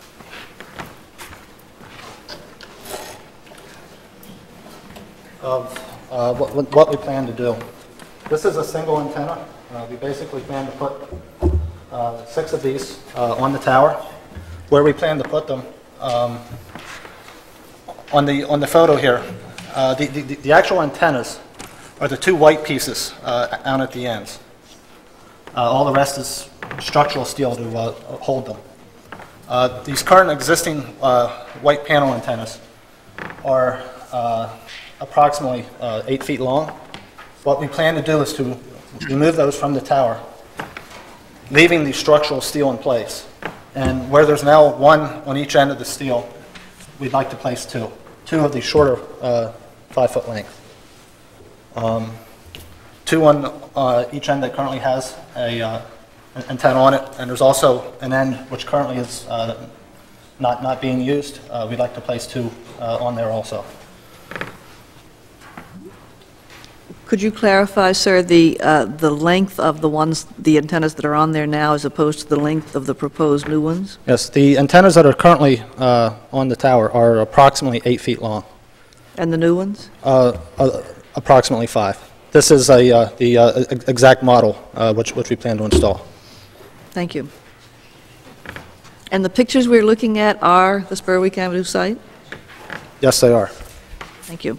of uh, what, what we plan to do. This is a single antenna. Uh, we basically plan to put uh, six of these uh, on the tower. Where we plan to put them, um, on the on the photo here, uh, the, the the actual antennas are the two white pieces uh, out at the ends. Uh, all the rest is structural steel to uh, hold them. Uh, These current existing uh, white panel antennas are uh, approximately uh, eight feet long. What we plan to do is to remove those from the tower, leaving the structural steel in place. And where there's now one on each end of the steel, we'd like to place two, two of the shorter uh, five-foot length. Um, two on uh, each end that currently has a uh, antenna on it, and there's also an end which currently is uh, not, not being used. Uh, we'd like to place two uh, on there also. Could you clarify, sir, the, uh, the length of the ones, the antennas that are on there now as opposed to the length of the proposed new ones? Yes, the antennas that are currently uh, on the tower are approximately eight feet long. And the new ones? Uh, uh, approximately five. This is a, uh, the uh, exact model uh, which, which we plan to install. Thank you. And the pictures we're looking at are the Spurwink Avenue site? Yes, they are. Thank you.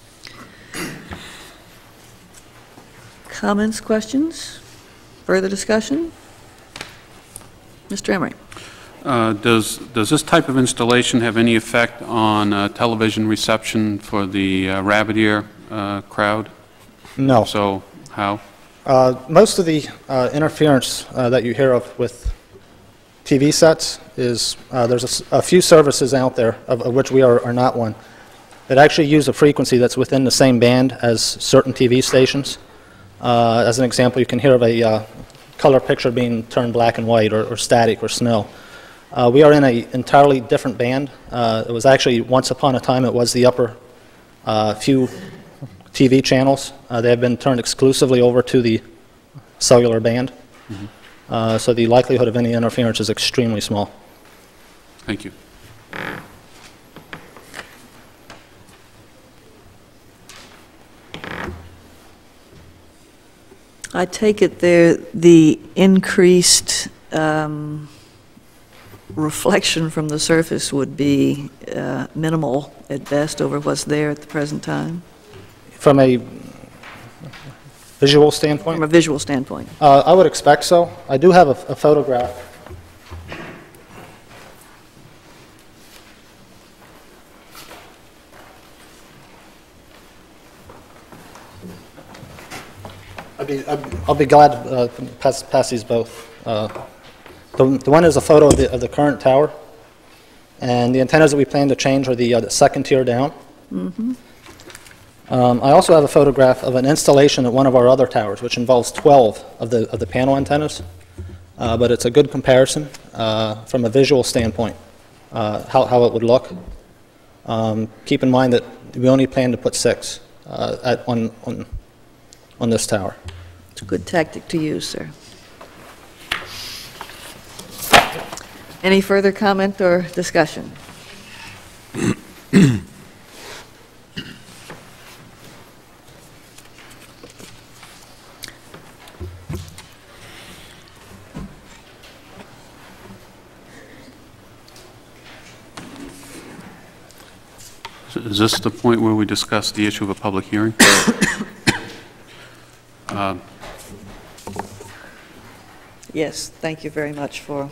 Comments, questions? Further discussion? Mister Emery. Uh, Does, does this type of installation have any effect on uh, television reception for the uh, rabbit ear uh, crowd? No. So, how? Uh, most of the uh, interference uh, that you hear of with T V sets is, uh, there's a, s- a few services out there, of, of which we are, are not one, that actually use a frequency that's within the same band as certain T V stations. Uh, as an example, you can hear of a uh, color picture being turned black and white, or, or static, or snow. Uh, we are in an entirely different band. Uh, it was actually, once upon a time, it was the upper uh, few T V channels. Uh, they have been turned exclusively over to the cellular band. Mm-hmm. Uh, so the likelihood of any interference is extremely small. Thank you. I take it there, the increased um, reflection from the surface would be uh, minimal at best over what's there at the present time? From a visual standpoint? From a visual standpoint. Uh, I would expect so. I do have a, a photograph. I'd be, I'd, I'll be glad to uh, pass, pass these both. Uh, the, the one is a photo of the, of the current tower, and the antennas that we plan to change are the, uh, the second tier down. Mm-hmm. Um, I also have a photograph of an installation at one of our other towers, which involves twelve of the, of the panel antennas, uh, but it's a good comparison uh, from a visual standpoint, uh, how, how it would look. Um, keep in mind that we only plan to put six uh, at, on, on, on this tower. It's a good tactic to use, sir. Any further comment or discussion? Is this the point where we discuss the issue of a public hearing? uh, Yes, thank you very much for...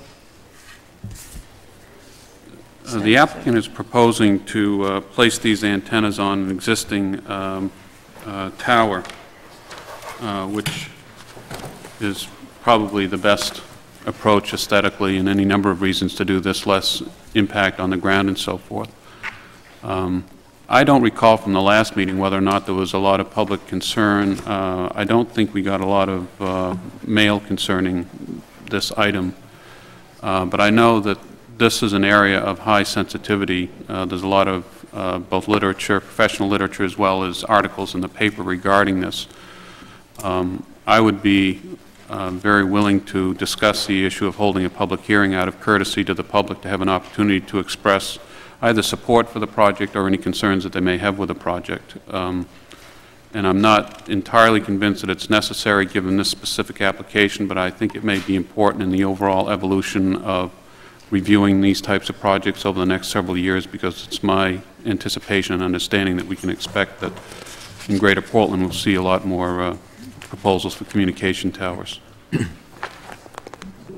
Uh, The applicant is proposing to uh, place these antennas on an existing um, uh, tower, uh, which is probably the best approach aesthetically and any number of reasons to do this, less impact on the ground and so forth. Um, I don't recall from the last meeting whether or not there was a lot of public concern. Uh, I don't think we got a lot of uh, mail concerning this item, uh, but I know that this is an area of high sensitivity. Uh, there's a lot of uh, both literature, professional literature, as well as articles in the paper regarding this. Um, I would be uh, very willing to discuss the issue of holding a public hearing out of courtesy to the public to have an opportunity to express either support for the project or any concerns that they may have with the project. Um, and I'm not entirely convinced that it's necessary given this specific application, but I think it may be important in the overall evolution of reviewing these types of projects over the next several years, because it's my anticipation and understanding that we can expect that in Greater Portland we'll see a lot more uh, proposals for communication towers.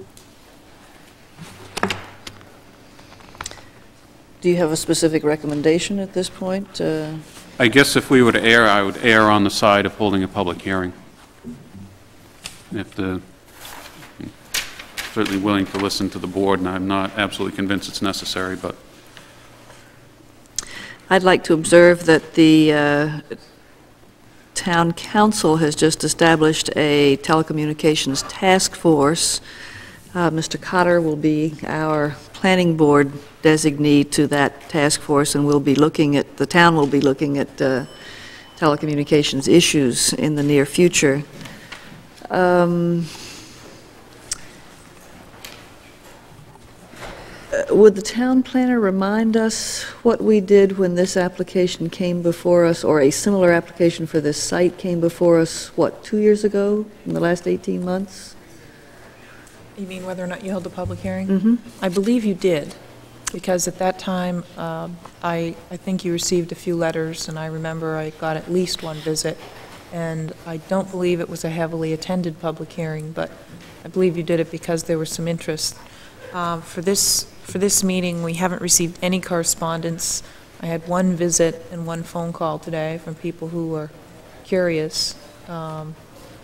Do you have a specific recommendation at this point? Uh, I guess if we were to err, I would err on the side of holding a public hearing. If the, certainly willing to listen to the board, and I'm not absolutely convinced it's necessary, but. I'd like to observe that the uh, Town Council has just established a telecommunications task force. Uh, Mister Cotter will be our planning board designee to that task force, and we'll be looking at, the town will be looking at uh, telecommunications issues in the near future. Um, uh, would the town planner remind us what we did when this application came before us, or a similar application for this site came before us, what, two years ago, in the last eighteen months? You mean whether or not you held a public hearing? Mm-hmm. I believe you did, because at that time, um, I, I think you received a few letters, and I remember I got at least one visit, and I don't believe it was a heavily attended public hearing, but I believe you did it because there was some interest. Um, for this, for this meeting, we haven't received any correspondence. I had one visit and one phone call today from people who were curious. Um,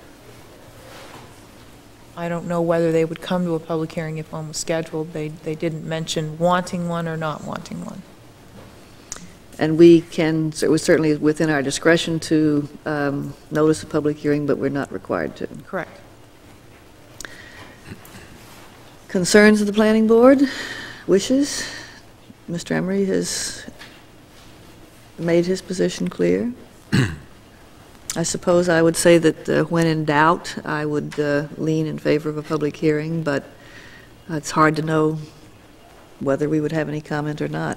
I don't know whether they would come to a public hearing if one was scheduled. They, they didn't mention wanting one or not wanting one. And we can, so it was certainly within our discretion to um, notice a public hearing, but we're not required to. Correct. Concerns of the planning board, wishes? Mister Emery has made his position clear. I suppose I would say that uh, when in doubt, I would uh, lean in favor of a public hearing, but uh, it's hard to know whether we would have any comment or not.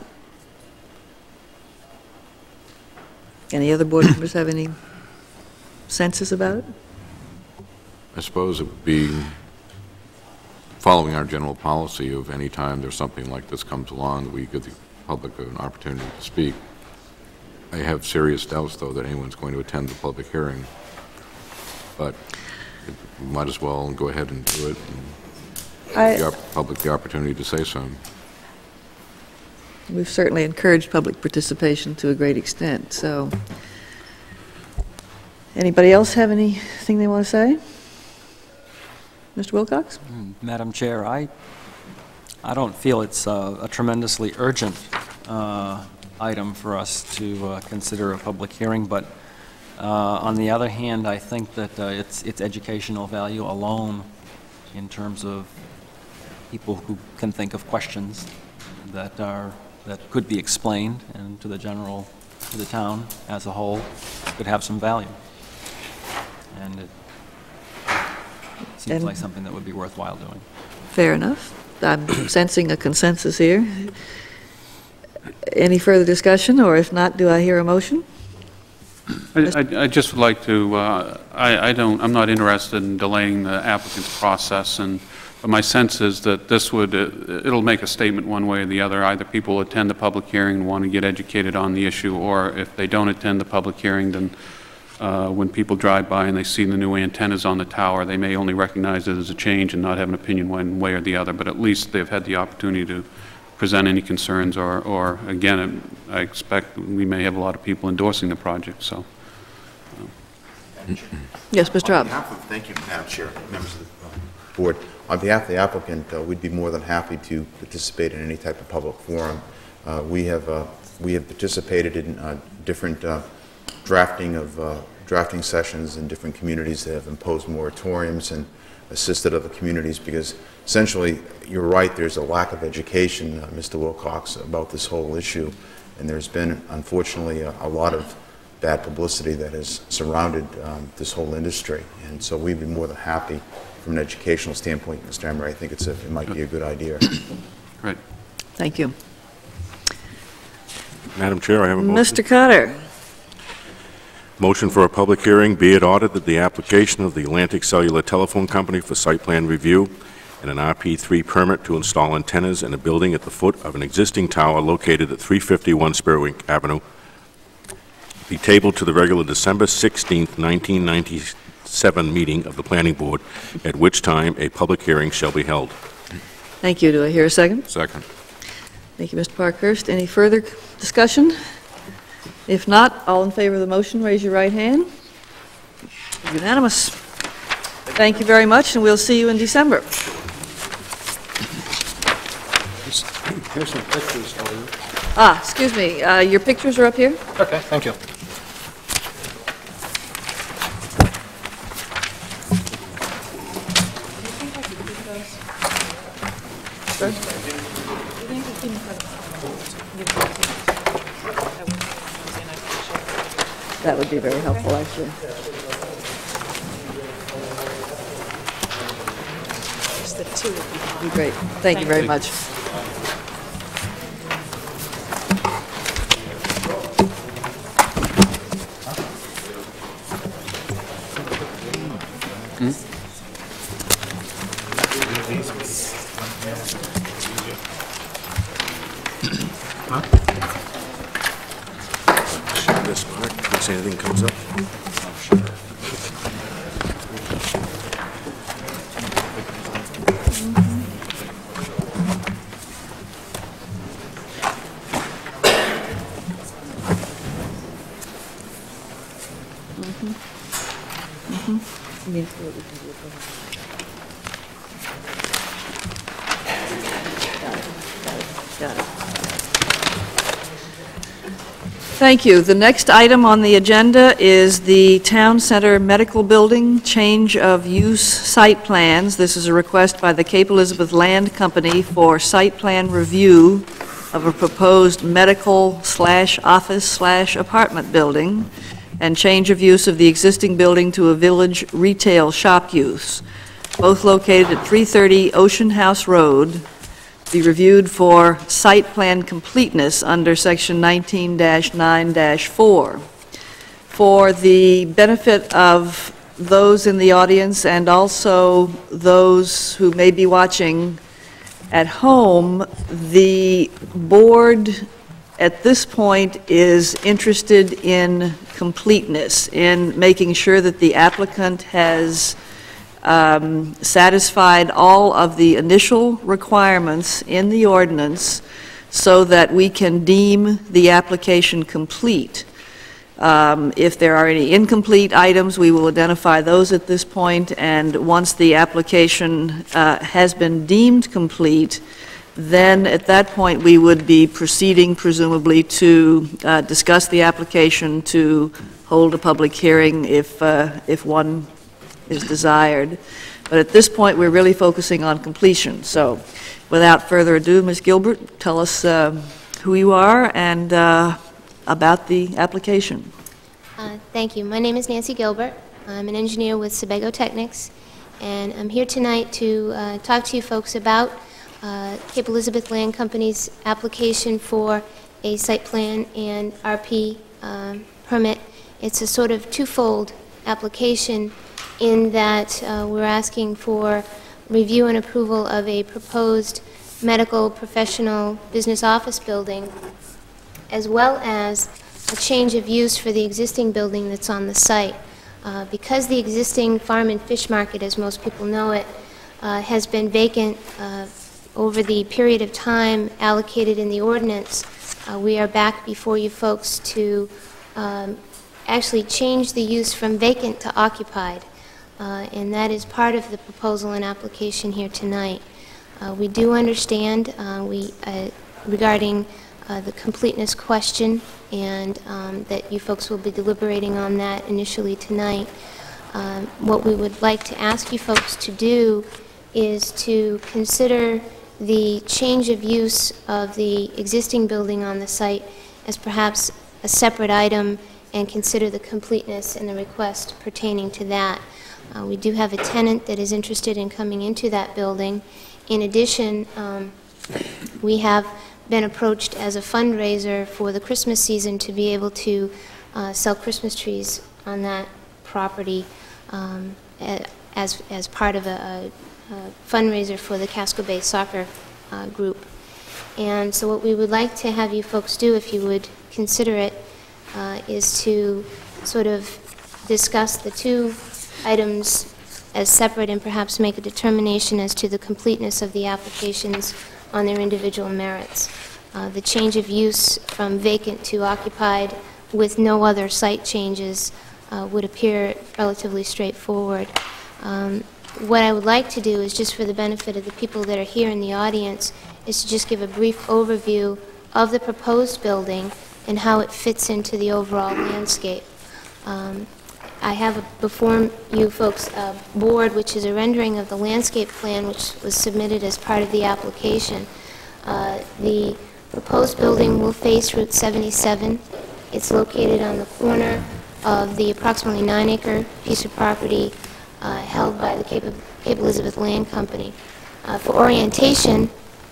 Any other board members have any senses about it? I suppose it would be following our general policy of any time there's something like this comes along, we give the public an opportunity to speak. I have serious doubts, though, that anyone's going to attend the public hearing, but we might as well go ahead and do it and I, give the public the opportunity to say so. We've certainly encouraged public participation to a great extent, so. Anybody else have anything they want to say? Mister Wilcox? Madam Chair, I, I don't feel it's uh, a tremendously urgent uh, item for us to uh, consider a public hearing, but uh, on the other hand, I think that uh, it's, it's educational value alone in terms of people who can think of questions that are, that could be explained, and to the general, to the town as a whole, could have some value. And it seems And like something that would be worthwhile doing. Fair enough. I'm sensing a consensus here. Any further discussion, or if not, do I hear a motion? I, I, I just would like to, uh, I, I don't, I'm not interested in delaying the applicant's process, and but my sense is that this would, uh, it'll make a statement one way or the other. Either people attend the public hearing and want to get educated on the issue, or if they don't attend the public hearing, then uh, when people drive by and they see the new antennas on the tower, they may only recognize it as a change and not have an opinion one way or the other, but at least they've had the opportunity to present any concerns, or, or again, I expect we may have a lot of people endorsing the project, so. Yes, Mister On Robb. behalf of, thank you, Madam Chair, members of the uh, board. On behalf of the applicant, uh, we'd be more than happy to participate in any type of public forum. Uh, we have uh, we have participated in uh, different uh, drafting of uh, drafting sessions in different communities that have imposed moratoriums and assisted other communities, because essentially, you're right, there's a lack of education, uh, Mister Wilcox, about this whole issue, and there's been, unfortunately, a, a lot of bad publicity that has surrounded um, this whole industry, and so we'd be more than happy from an educational standpoint, Mister Emery. I think it's a, it might be a good idea. Right. Thank you. Madam Chair, I have a motion. Mister Cotter. Motion for a public hearing, be it ordered that the application of the Atlantic Cellular Telephone Company for site plan review and an R P three permit to install antennas in a building at the foot of an existing tower located at three fifty-one Spearwink Avenue be tabled to the regular December sixteenth, nineteen ninety-seven meeting of the Planning Board, at which time a public hearing shall be held. Thank you. Do I hear a second? Second. Thank you, Mister Parkhurst. Any further discussion? If not, all in favor of the motion, raise your right hand. Unanimous. Thank you very much, and we'll see you in December. Here's some pictures for you. Ah, excuse me, uh, your pictures are up here? Okay, thank you. That would be very helpful, actually. Just the two would be fine. Be great. Thank you very much. This part, in case anything comes up. Got it. Thank you. The next item on the agenda is the Town Center Medical Building Change of Use Site Plans. This is a request by the Cape Elizabeth Land Company for site plan review of a proposed medical slash office slash apartment building and change of use of the existing building to a village retail shop use, both located at three thirty Ocean House Road, be reviewed for site plan completeness under section nineteen dash nine dash four. For the benefit of those in the audience and also those who may be watching at home, the board at this point is interested in completeness, in making sure that the applicant has Um, satisfied all of the initial requirements in the ordinance so that we can deem the application complete. Um, If there are any incomplete items, we will identify those at this point, and once the application uh, has been deemed complete, then at that point we would be proceeding presumably to uh, discuss the application, to hold a public hearing if, uh, if one is desired. But at this point, we're really focusing on completion. So without further ado, Miz Gilbert, tell us uh, who you are and uh, about the application. Uh, thank you. My name is Nancy Gilbert. I'm an engineer with Sebago Technics, and I'm here tonight to uh, talk to you folks about uh, Cape Elizabeth Land Company's application for a site plan and R P um, permit. It's a sort of twofold application in that uh, we're asking for review and approval of a proposed medical professional business office building, as well as a change of use for the existing building that's on the site. Uh, because the existing farm and fish market, as most people know it, uh, has been vacant uh, over the period of time allocated in the ordinance, uh, we are back before you folks to um, actually change the use from vacant to occupied. Uh, and that is part of the proposal and application here tonight. Uh, we do understand uh, we, uh, regarding uh, the completeness question, and um, that you folks will be deliberating on that initially tonight. Um, what we would like to ask you folks to do is to consider the change of use of the existing building on the site as perhaps a separate item, and consider the completeness and the request pertaining to that. Uh, we do have a tenant that is interested in coming into that building. In addition, um, we have been approached as a fundraiser for the Christmas season to be able to uh, sell Christmas trees on that property um, as, as part of a, a, a fundraiser for the Casco Bay Soccer uh, group. And so what we would like to have you folks do, if you would consider it, uh, is to sort of discuss the two items as separate and perhaps make a determination as to the completeness of the applications on their individual merits. uh, the change of use from vacant to occupied with no other site changes uh, would appear relatively straightforward. Um, what I would like to do is, just for the benefit of the people that are here in the audience, is to just give a brief overview of the proposed building and how it fits into the overall landscape. Um, I have a, before you folks a board which is a rendering of the landscape plan which was submitted as part of the application. Uh, the proposed building will face Route seventy-seven. It's located on the corner of the approximately nine acre piece of property uh, held by the Cape, Cape Elizabeth Land Company. Uh, for orientation,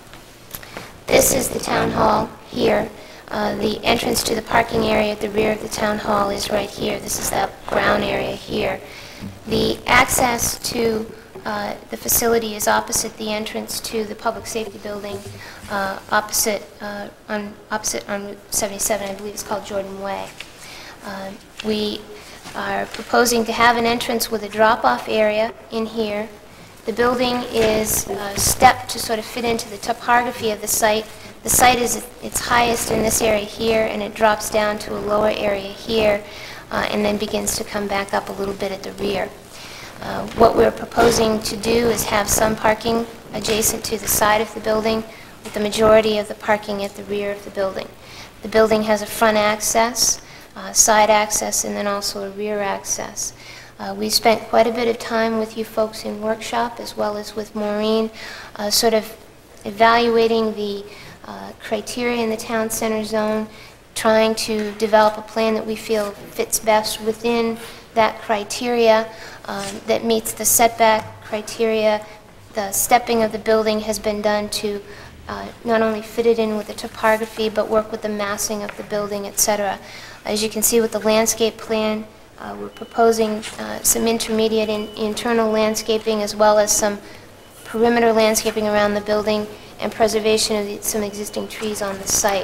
this is the town hall here. Uh, the entrance to the parking area at the rear of the town hall is right here. This is that brown area here. The access to uh, the facility is opposite the entrance to the public safety building, uh, opposite uh, on opposite on Route seventy-seven. I believe it's called Jordan Way. Uh, we are proposing to have an entrance with a drop-off area in here. The building is uh, stepped to sort of fit into the topography of the site. The site is at its highest in this area here, and it drops down to a lower area here, uh, and then begins to come back up a little bit at the rear. Uh, what we're proposing to do is have some parking adjacent to the side of the building, with the majority of the parking at the rear of the building. The building has a front access, uh, side access, and then also a rear access. Uh, we spent quite a bit of time with you folks in workshop, as well as with Maureen, uh, sort of evaluating the Uh, criteria in the town center zone, trying to develop a plan that we feel fits best within that criteria, um, that meets the setback criteria. The stepping of the building has been done to uh, not only fit it in with the topography, but work with the massing of the building, et cetera. As you can see with the landscape plan, uh, we're proposing uh, some intermediate in internal landscaping, as well as some perimeter landscaping around the building, and preservation of the, some existing trees on the site.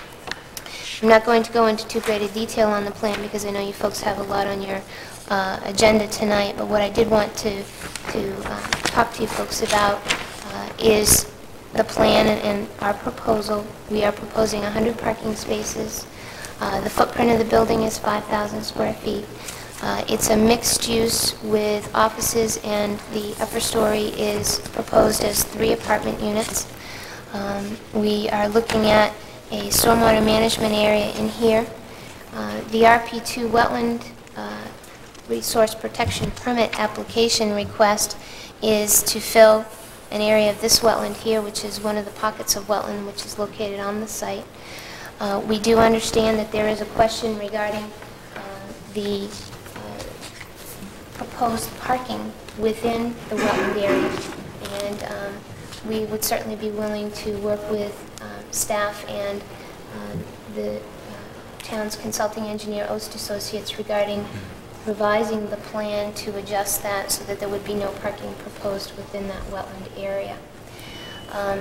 I'm not going to go into too great a detail on the plan because I know you folks have a lot on your uh, agenda tonight, but what I did want to, to uh, talk to you folks about uh, is the plan and, and our proposal. We are proposing one hundred parking spaces. Uh, the footprint of the building is five thousand square feet. Uh, it's a mixed use with offices, and the upper story is proposed as three apartment units. Um, we are looking at a stormwater management area in here. Uh, the R P two wetland uh, resource protection permit application request is to fill an area of this wetland here, which is one of the pockets of wetland which is located on the site. Uh, we do understand that there is a question regarding uh, the uh, proposed parking within the wetland area, and um, we would certainly be willing to work with um, staff and um, the uh, town's consulting engineer, Ost Associates, regarding revising the plan to adjust that so that there would be no parking proposed within that wetland area. Um,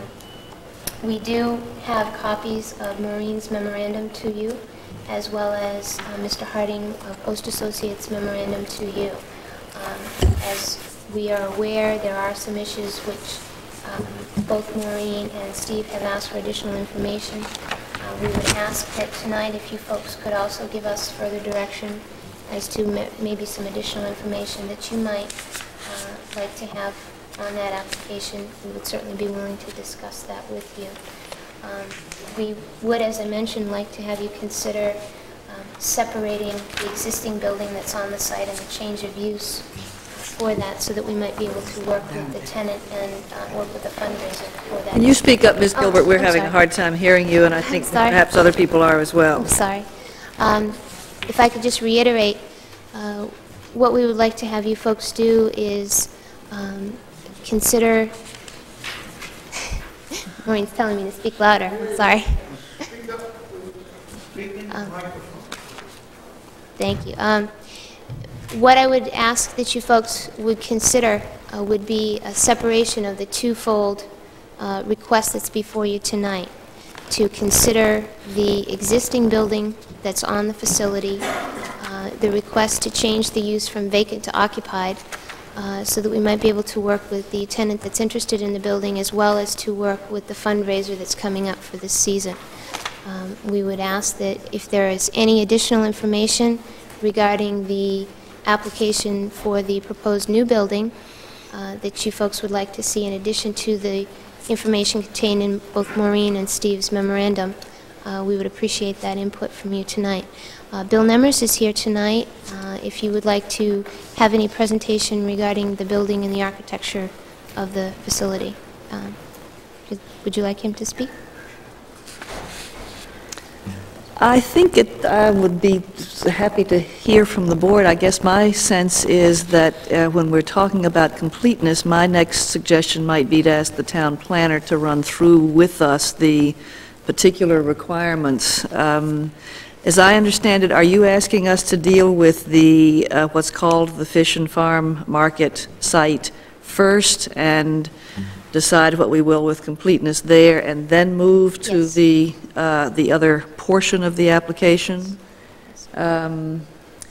we do have copies of Maureen's memorandum to you, as well as uh, Mister Harding of Ost Associates' memorandum to you. Um, as we are aware, there are some issues which Um, both Maureen and Steve have asked for additional information. Uh, we would ask that tonight if you folks could also give us further direction as to maybe some additional information that you might uh, like to have on that application. We would certainly be willing to discuss that with you. Um, we would, as I mentioned, like to have you consider um, separating the existing building that's on the site and the change of use for that, so that we might be able to work with the tenant and uh, work with the fundraiser for that. Can you speak up, Miz Gilbert? Oh, We're I'm having sorry. a hard time hearing you, and I think sorry. perhaps other people are as well. I'm sorry. Um, if I could just reiterate, uh, what we would like to have you folks do is um, consider... Maureen's telling me to speak louder. I'm sorry. Um, thank you. Um, What I would ask that you folks would consider uh, would be a separation of the twofold uh, request that's before you tonight, to consider the existing building that's on the facility, uh, the request to change the use from vacant to occupied, uh, so that we might be able to work with the tenant that's interested in the building, as well as to work with the fundraiser that's coming up for this season. Um, we would ask that if there is any additional information regarding the application for the proposed new building uh, that you folks would like to see, in addition to the information contained in both Maureen and Steve's memorandum, uh, we would appreciate that input from you tonight. Uh, Bill Nemmers is here tonight. Uh, if you would like to have any presentation regarding the building and the architecture of the facility, um, would you like him to speak? I think it, I would be happy to hear from the board. I guess my sense is that uh, when we're talking about completeness, my next suggestion might be to ask the town planner to run through with us the particular requirements. Um, as I understand it, are you asking us to deal with the uh, what's called the Fish and Farm Market site first and decide what we will with completeness there, and then move to Yes. the uh, the other portion of the application? Um,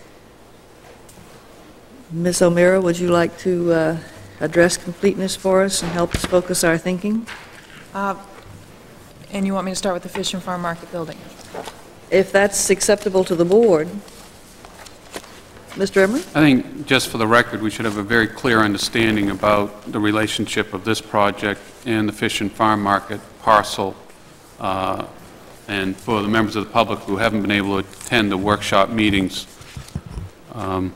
Miz O'Meara, would you like to uh, address completeness for us and help us focus our thinking? Uh, And you want me to start with the Fish and Farm Market building? If that's acceptable to the board. Mister Emery? I think, just for the record, we should have a very clear understanding about the relationship of this project and the Fish and Farm Market parcel. Uh, and for the members of the public who haven't been able to attend the workshop meetings, um,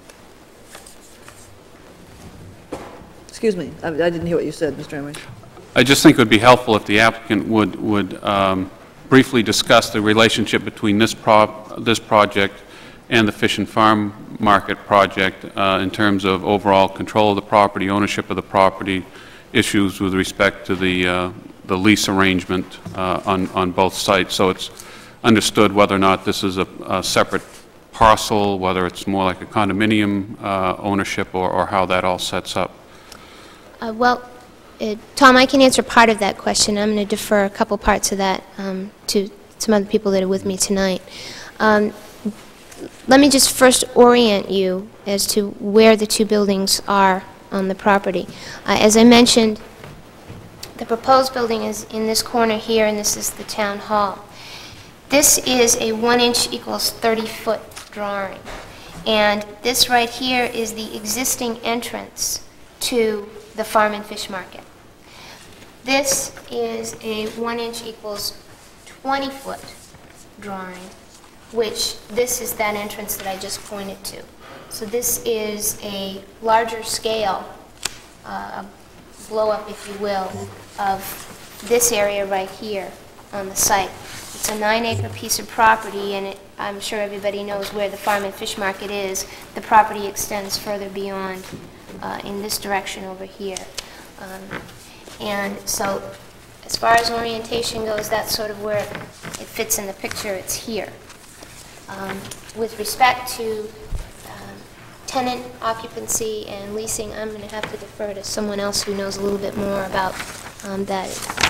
Excuse me, I I didn't hear what you said, Mister Emery. I just think it would be helpful if the applicant would, would um, briefly discuss the relationship between this, pro this project and the Fish and Farm Market project uh, in terms of overall control of the property, ownership of the property, issues with respect to the, uh, the lease arrangement uh, on, on both sites. So it's understood whether or not this is a, a separate parcel, whether it's more like a condominium uh, ownership, or, or how that all sets up. Uh, well, Uh, Tom, I can answer part of that question. I'm going to defer a couple parts of that um, to some other people that are with me tonight. Um, let me just first orient you as to where the two buildings are on the property. Uh, as I mentioned, the proposed building is in this corner here, and this is the town hall. This is a one inch equals thirty foot drawing, and this right here is the existing entrance to the farm and fish market. This is a one inch equals twenty foot drawing, which this is that entrance that I just pointed to. So this is a larger scale, uh, a blow up, if you will, of this area right here on the site. It's a nine acre piece of property, and it, I'm sure everybody knows where the farm and fish market is. The property extends further beyond uh, in this direction over here. Um, and so as far as orientation goes, that's sort of where it fits in the picture. It's here. Um, with respect to um, tenant occupancy and leasing, I'm going to have to defer to someone else who knows a little bit more about um, that.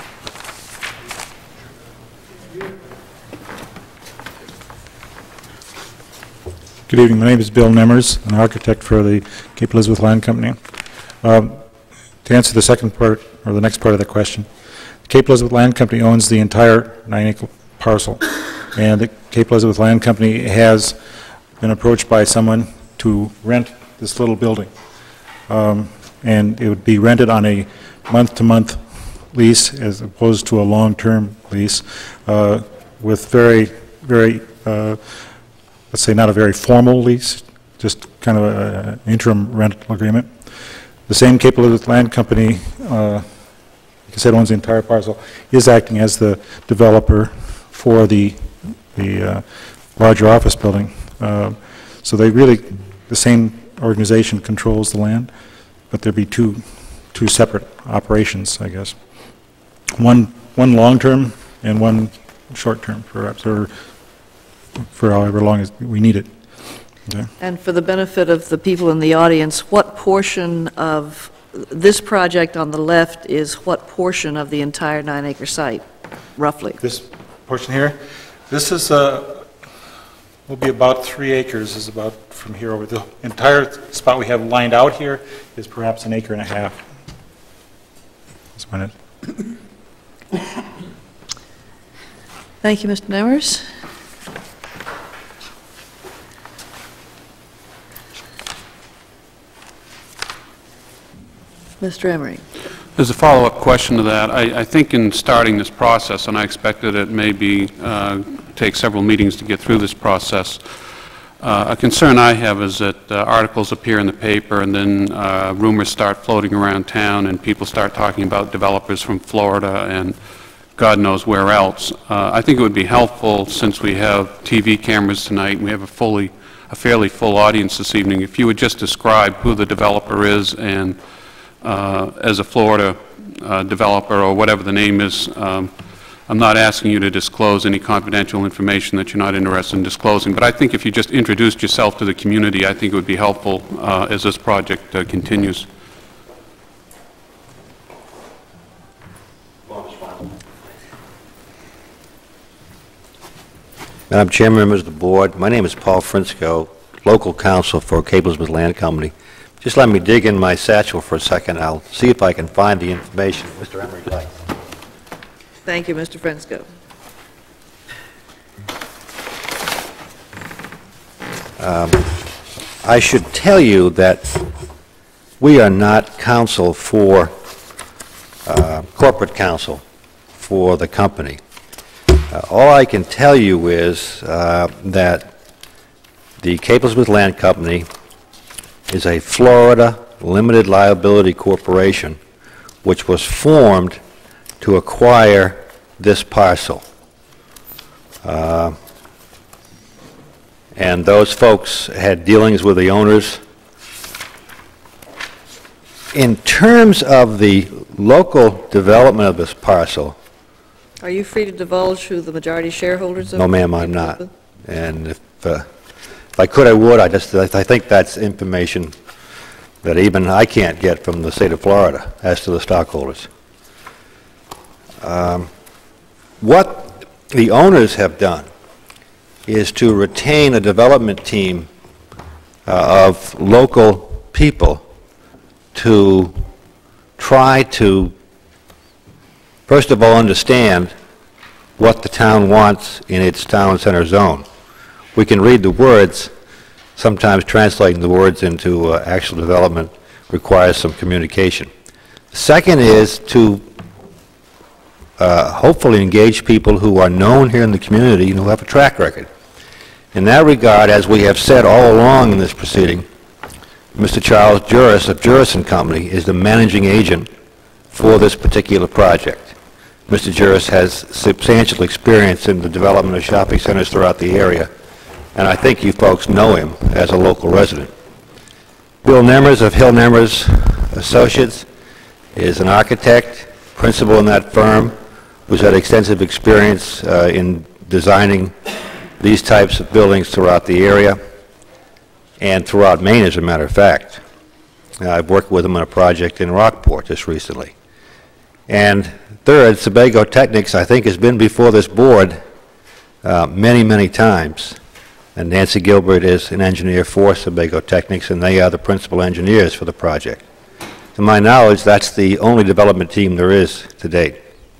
Good evening. My name is Bill Nemmers, an architect for the Cape Elizabeth Land Company. Um, to answer the second part, or the next part of the question, the Cape Elizabeth Land Company owns the entire nine acre parcel, and the Cape Elizabeth Land Company has been approached by someone to rent this little building. Um, and it would be rented on a month-to-month lease as opposed to a long-term lease uh, with very, very, uh, let's say not a very formal lease, just kind of an interim rental agreement. The same Cape Elizabeth Land Company, uh, like I said, owns the entire parcel, is acting as the developer for the, the uh, larger office building. Uh, so they really, the same organization controls the land, but there'd be two, two separate operations, I guess. One, one long-term and one short-term, perhaps, or for however long as we need it. Okay. And for the benefit of the people in the audience, what portion of this project on the left is what portion of the entire nine acre site, roughly? This portion here, this is uh, Will be about three acres, is about from here over. The entire spot we have lined out here is perhaps an acre and a half. That's when it. Thank you, Mister Nemers. Mister Emery. As a follow-up question to that, I, I think in starting this process, and I expect that it may be, uh, take several meetings to get through this process, uh, a concern I have is that uh, articles appear in the paper and then uh, rumors start floating around town and people start talking about developers from Florida and God knows where else. Uh, I think it would be helpful, since we have T V cameras tonight and we have a fully, a fairly full audience this evening, if you would just describe who the developer is and Uh, as a Florida uh, developer or whatever the name is. um, I'm not asking you to disclose any confidential information that you're not interested in disclosing, but I think if you just introduced yourself to the community, I think it would be helpful uh, as this project uh, continues. Madam Chairman, members of the board, my name is Paul Frisco, local counsel for Cape Elizabeth Land Company. Just let me dig in my satchel for a second. I'll see if I can find the information Mister Emery likes. Thank you, Mister Frensko. Um, I should tell you that we are not counsel for, uh, corporate counsel for the company. Uh, all I can tell you is uh, that the Cape Elizabeth Land Company is a Florida limited liability corporation which was formed to acquire this parcel. Uh, and those folks had dealings with the owners. In terms of the local development of this parcel, Are you free to divulge who the majority shareholders are? no ma'am, I'm not. And if uh, If I could, I would. I just, I think that's information that even I can't get from the state of Florida as to the stockholders. Um, what the owners have done is to retain a development team uh, of local people to try to, first of all, understand what the town wants in its town center zone. We can read the words. Sometimes translating the words into uh, actual development requires some communication. The second is to uh, hopefully engage people who are known here in the community and who have a track record. In that regard, as we have said all along in this proceeding, Mister Charles Juris of Juris and Company is the managing agent for this particular project. Mister Juris has substantial experience in the development of shopping centers throughout the area, and I think you folks know him as a local resident. Bill Nemers of Hill Nemers Associates is an architect, principal in that firm, who's had extensive experience uh, in designing these types of buildings throughout the area and throughout Maine, as a matter of fact. Uh, I've worked with him on a project in Rockport just recently. And third, Sebago Technics, I think, has been before this board uh, many, many times. And Nancy Gilbert is an engineer for Sebago Technics, and they are the principal engineers for the project. To my knowledge, that's the only development team there is to date.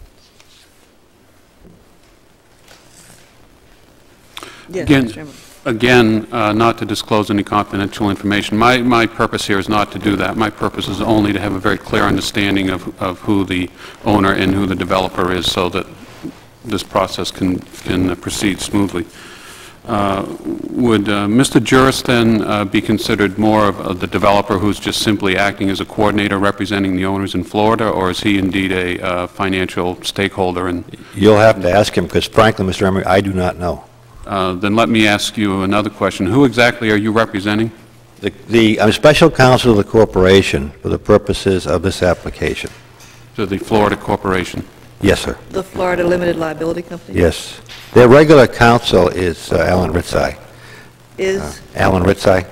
Yes, Again, Mister Emery. again uh, not to disclose any confidential information. My, my purpose here is not to do that. My purpose is only to have a very clear understanding of, of who the owner and who the developer is so that this process can, can uh, proceed smoothly. Uh, would uh, Mister Juris then uh, be considered more of uh, the developer who's just simply acting as a coordinator representing the owners in Florida, or is he indeed a uh, financial stakeholder? And you'll have to ask him, because frankly, Mister Emery, I do not know. Uh, then let me ask you another question. Who exactly are you representing? The, the, I'm special counsel of the corporation for the purposes of this application. To the Florida Corporation? Yes, sir. The Florida Limited Liability Company? Yes. Their regular counsel is uh, Alan Ritzai. Is? Uh, Alan Ritzai.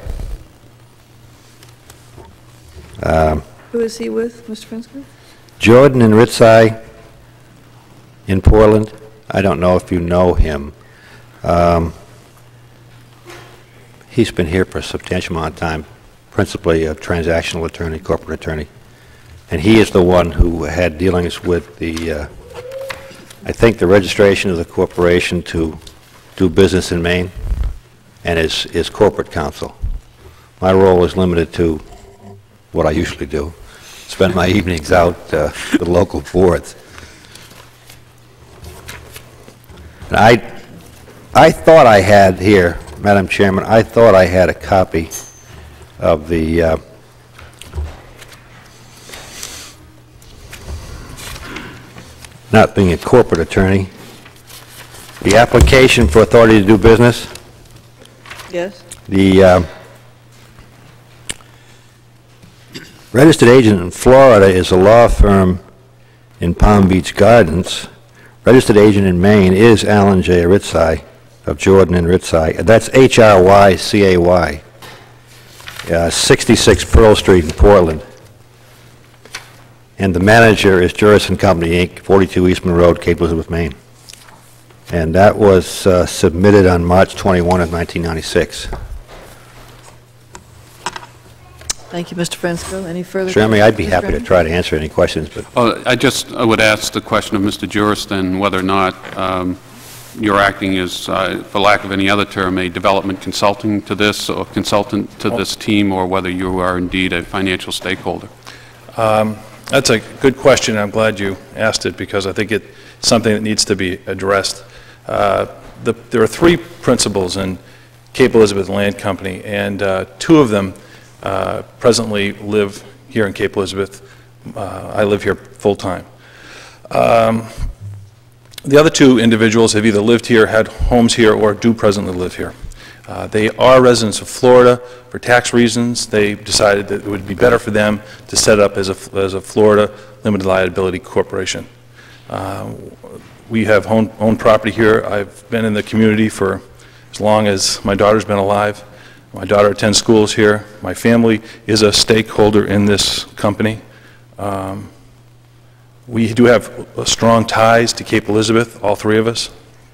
Um, Who is he with, Mister Frensko? Jordan and Ritzai in Portland. I don't know if you know him. Um, he's been here for a substantial amount of time, principally a transactional attorney, corporate attorney. And he is the one who had dealings with the, uh, I think, the registration of the corporation to do business in Maine, and is, is corporate counsel. My role is limited to what I usually do, spend my evenings out uh, with local boards. And I, I thought I had here, Madam Chairman, I thought I had a copy of the uh, not being a corporate attorney, the application for authority to do business. Yes. The uh, registered agent in Florida is a law firm in Palm Beach Gardens. Registered agent in Maine is Alan J. Ritzai of Jordan and Ritzai. That's H R Y C A Y, uh, sixty-six Pearl Street in Portland. And the manager is Juris and Company, Incorporated, forty-two Eastman Road, Cape Elizabeth, Maine. And that was uh, submitted on March twenty-first of nineteen ninety-six. Thank you, Mister Frensko. Any further? Chairman, I'd be Mister happy to Brennan? try to answer any questions, but Oh, I just I would ask the question of Mister Juris then, whether or not um, you're acting as, uh, for lack of any other term, a development consulting to this, or consultant to this team, or whether you are indeed a financial stakeholder. Um, That's a good question. I'm glad you asked it, because I think it's something that needs to be addressed. Uh, the, there are three principals in Cape Elizabeth Land Company, and uh, two of them uh, presently live here in Cape Elizabeth. Uh, I live here full-time. Um, the other two individuals have either lived here, had homes here, or do presently live here. Uh, they are residents of Florida. For tax reasons, they decided that it would be better for them to set up as a, as a Florida limited liability corporation. Uh, we have owned, owned property here. I've been in the community for as long as my daughter's been alive. My daughter attends schools here. My family is a stakeholder in this company. Um, we do have strong ties to Cape Elizabeth, all three of us.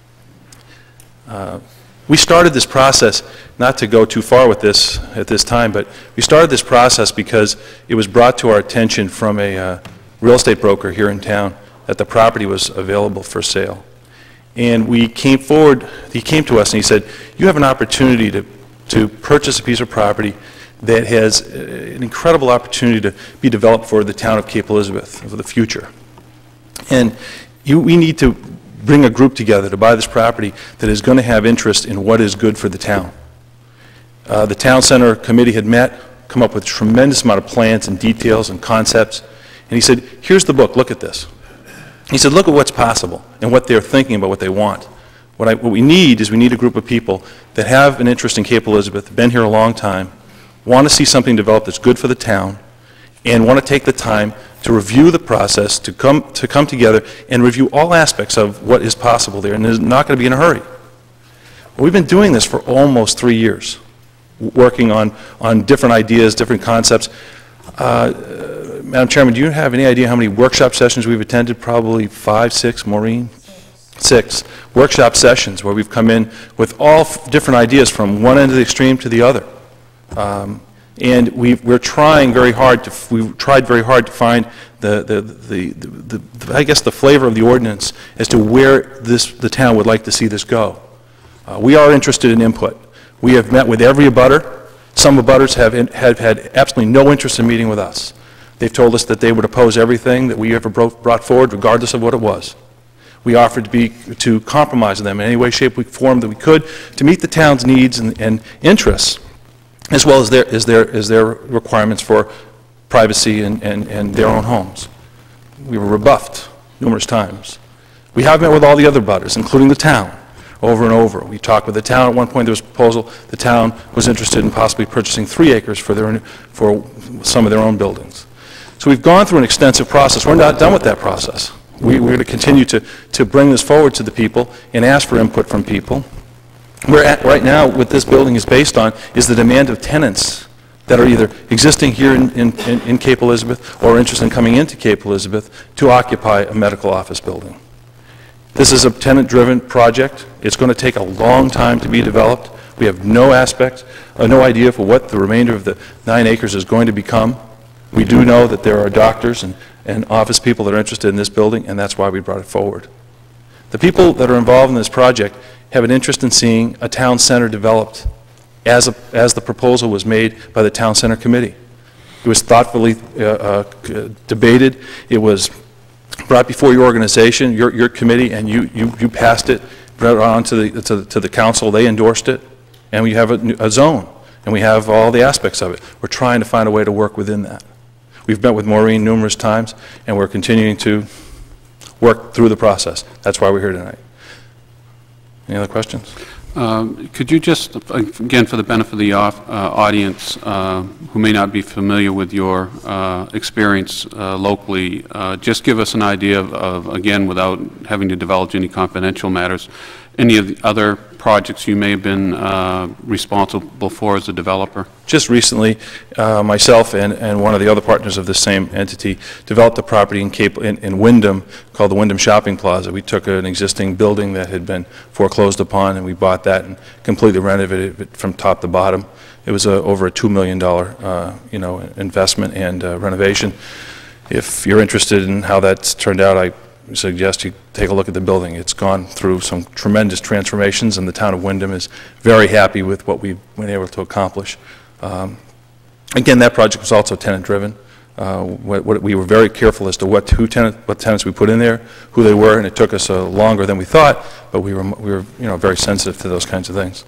Uh, We started this process, not to go too far with this at this time, but we started this process because it was brought to our attention from a uh, real estate broker here in town that the property was available for sale. And we came forward, he came to us and he said, you have an opportunity to, to purchase a piece of property that has an incredible opportunity to be developed for the town of Cape Elizabeth, for the future. And you, we need to bring a group together to buy this property that is going to have interest in what is good for the town. Uh, the Town Center Committee had met, come up with a tremendous amount of plans and details and concepts, and he said, here's the book, look at this. He said, look at what's possible and what they're thinking about, what they want. What, I, what we need is we need a group of people that have an interest in Cape Elizabeth, been here a long time, want to see something developed that's good for the town, and want to take the time to review the process, to come, to come together and review all aspects of what is possible there, and is not going to be in a hurry. Well, we've been doing this for almost three years, working on, on different ideas, different concepts. Uh, Madam Chairman, do you have any idea how many workshop sessions we've attended? Probably five, six, Maureen? Six. Workshop sessions where we've come in with all f different ideas from one end of the extreme to the other. Um, And we've, we're trying very hard to, we've tried very hard to find the, the, the, the, the, I guess, the flavor of the ordinance as to where this, the town would like to see this go. Uh, we are interested in input. We have met with every abutter. Some abutters have, in, have had absolutely no interest in meeting with us. They've told us that they would oppose everything that we ever bro brought forward, regardless of what it was. We offered to, be, to compromise with them in any way, shape, or form that we could to meet the town's needs and, and interests, as well as their, as their, as their requirements for privacy and, and, and their own homes. We were rebuffed numerous times. We have met with all the other butters, including the town, over and over. We talked with the town. At one point there was a proposal. The town was interested in possibly purchasing three acres for, their, for some of their own buildings. So we've gone through an extensive process. We're not done with that process. We, we're going to continue to, to bring this forward to the people and ask for input from people. We're at right now, what this building is based on, is the demand of tenants that are either existing here in, in, in Cape Elizabeth or interested in coming into Cape Elizabeth to occupy a medical office building. This is a tenant-driven project. It's going to take a long time to be developed. We have no aspects, uh, no idea for what the remainder of the nine acres is going to become. We do know that there are doctors and, and office people that are interested in this building, and that's why we brought it forward. The people that are involved in this project have an interest in seeing a town center developed as, a, as the proposal was made by the town center committee. It was thoughtfully uh, uh, debated. It was brought before your organization, your, your committee, and you, you, you passed it, brought it on to the, to, the, to the council. They endorsed it, and we have a, a zone, and we have all the aspects of it. We're trying to find a way to work within that. We've met with Maureen numerous times, and we're continuing to work through the process. That's why we're here tonight. Any other questions? Um, could you just, again, for the benefit of the off, uh, audience uh, who may not be familiar with your uh, experience uh, locally, uh, just give us an idea of, of, again, without having to divulge any confidential matters, any of the other projects you may have been uh, responsible for as a developer? Just recently, uh, myself and, and one of the other partners of this same entity developed a property in, Cape, in, in Wyndham called the Wyndham Shopping Plaza. We took an existing building that had been foreclosed upon, and we bought that and completely renovated it from top to bottom. It was a, over a two million dollar uh, you know, investment and uh, renovation. If you're interested in how that's turned out, I suggest you take a look at the building. It's gone through some tremendous transformations, and the town of Wyndham is very happy with what we've been able to accomplish. Um, again, that project was also tenant-driven. Uh, what, what, we were very careful as to what, who tenant, what tenants we put in there, who they were, and it took us uh, longer than we thought, but we were, we were you know, very sensitive to those kinds of things.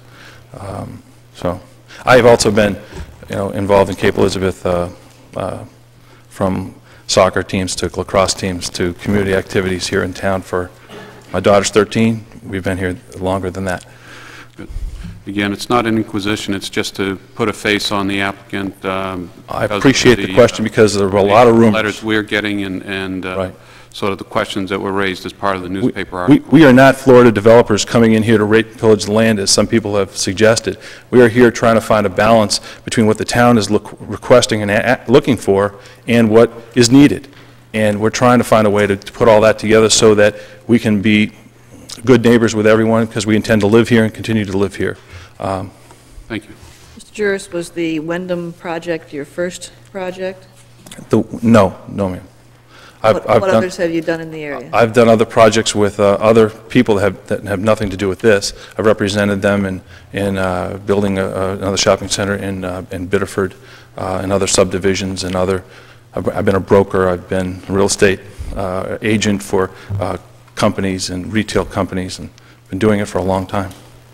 Um, so, I have also been you know, involved in Cape Elizabeth uh, uh, from soccer teams to lacrosse teams to community activities here in town for, my daughter's thirteen, we've been here longer than that. Good. Again, it's not an inquisition, it's just to put a face on the applicant. Um, I appreciate the, the question uh, because there were a lot of rumors. Letters we're getting and, and uh, right. sort of the questions that were raised as part of the newspaper we, article. We, we are not Florida developers coming in here to rape and pillage the land, as some people have suggested. We are here trying to find a balance between what the town is look, requesting and a, looking for and what is needed. And we're trying to find a way to, to put all that together so that we can be good neighbors with everyone, because we intend to live here and continue to live here. Um, Thank you. Mister Juris, was the Wyndham project your first project? The, no, no, ma'am. I've, what I've what done, others have you done in the area? I've done other projects with uh, other people that have, that have nothing to do with this. I've represented them in, in uh, building a, a, another shopping center in, uh, in Biddeford uh, and other subdivisions and other. I've, I've been a broker. I've been a real estate uh, agent for uh, companies and retail companies, and been doing it for a long time.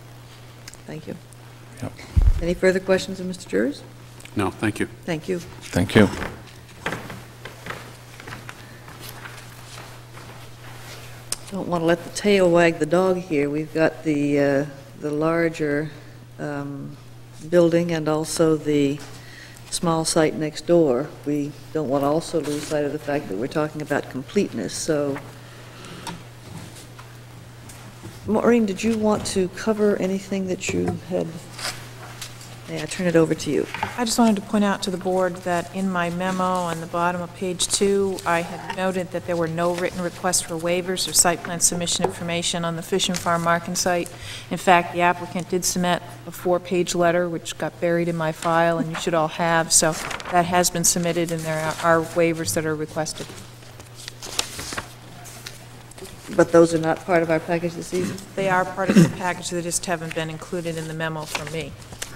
Thank you. Yep. Any further questions of Mister Juris? No, thank you. Thank you. Thank you. Don't want to let the tail wag the dog here. We've got the, uh, the larger um, building and also the small site next door. We don't want to also lose sight of the fact that we're talking about completeness. So, Maureen, did you want to cover anything that you had? May I turn it over to you? I just wanted to point out to the board that in my memo on the bottom of page two, I had noted that there were no written requests for waivers or site plan submission information on the Fish and Farm Market site. In fact, the applicant did submit a four-page letter, which got buried in my file, and you should all have. So that has been submitted, and there are waivers that are requested. But those are not part of our package this evening? They are part of the package. They just haven't been included in the memo from me.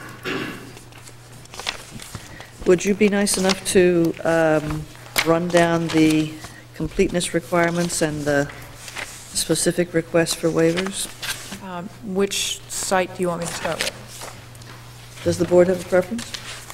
Would you be nice enough to um, run down the completeness requirements and the specific requests for waivers? Um, which site do you want me to start with? Does the board have a preference?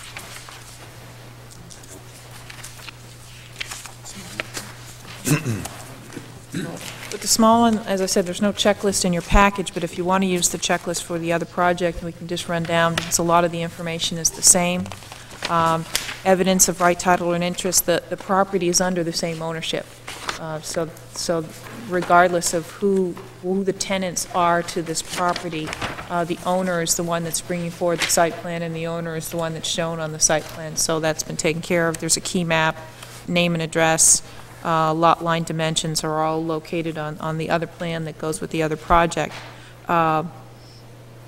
With the small one, as I said, there's no checklist in your package, but if you want to use the checklist for the other project, we can just run down, because a lot of the information is the same. Um, evidence of right, title, and interest, the, the property is under the same ownership. Uh, so, so regardless of who, who the tenants are to this property, uh, the owner is the one that's bringing forward the site plan, and the owner is the one that's shown on the site plan. So that's been taken care of. There's a key map, name and address. Uh, lot line dimensions are all located on, on the other plan that goes with the other project. Uh,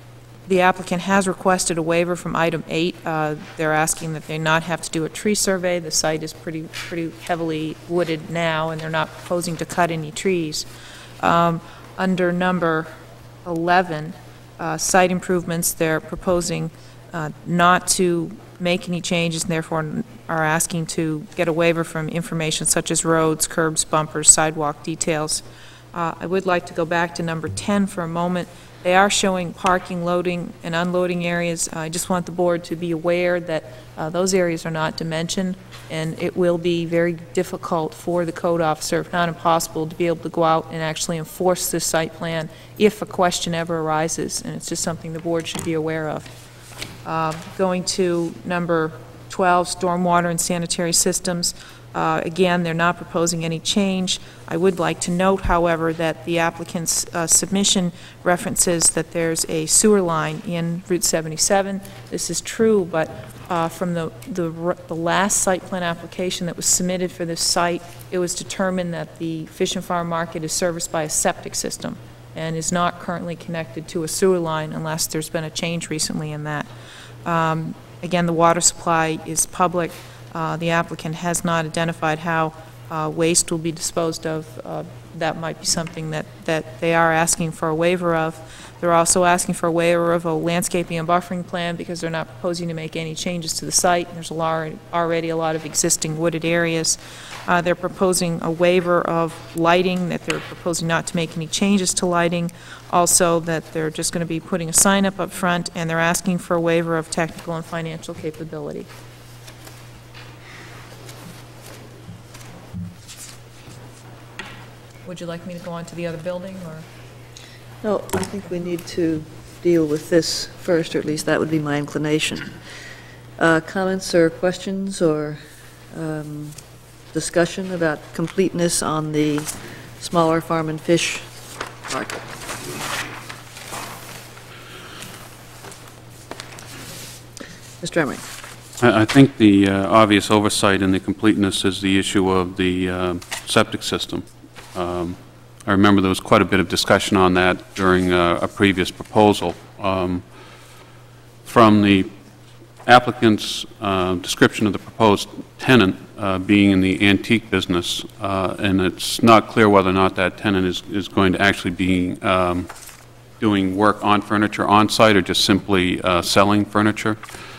the applicant has requested a waiver from item eight. Uh, They're asking that they not have to do a tree survey. The site is pretty, pretty heavily wooded now, and they're not proposing to cut any trees. Um, Under number eleven, uh, site improvements, they're proposing uh, not to make any changes, and therefore are asking to get a waiver from information such as roads, curbs, bumpers, sidewalk details. Uh, I would like to go back to number ten for a moment. They are showing parking, loading, and unloading areas. I just want the board to be aware that uh, those areas are not dimensioned, and it will be very difficult for the code officer, if not impossible, to be able to go out and actually enforce this site plan if a question ever arises, and it's just something the board should be aware of. Uh, going to number twelve, stormwater and sanitary systems. Uh, Again, they're not proposing any change. I would like to note, however, that the applicant's uh, submission references that there's a sewer line in Route seventy-seven. This is true, but uh, from the, the, the last site plan application that was submitted for this site, it was determined that the Fish and Farm Market is serviced by a septic system and is not currently connected to a sewer line unless there's been a change recently in that. Um, Again, the water supply is public. Uh, The applicant has not identified how uh, waste will be disposed of. Uh, That might be something that, that they are asking for a waiver of. They're also asking for a waiver of a landscaping and buffering plan because they're not proposing to make any changes to the site. There's a lot, already a lot of existing wooded areas. Uh, They're proposing a waiver of lighting, that they're proposing not to make any changes to lighting. Also, that they're just going to be putting a sign up up front, and they're asking for a waiver of technical and financial capability. Would you like me to go on to the other building, or? No, I think we need to deal with this first, or at least that would be my inclination. Uh, Comments or questions or um, discussion about completeness on the smaller farm and fish market? Mister Emery. I I think the uh, obvious oversight in the completeness is the issue of the uh, septic system. Um, I remember there was quite a bit of discussion on that during uh, a previous proposal. Um, from the applicant's uh, description of the proposed tenant uh, being in the antique business, uh, and it's not clear whether or not that tenant is, is going to actually be um, doing work on furniture on site or just simply uh, selling furniture.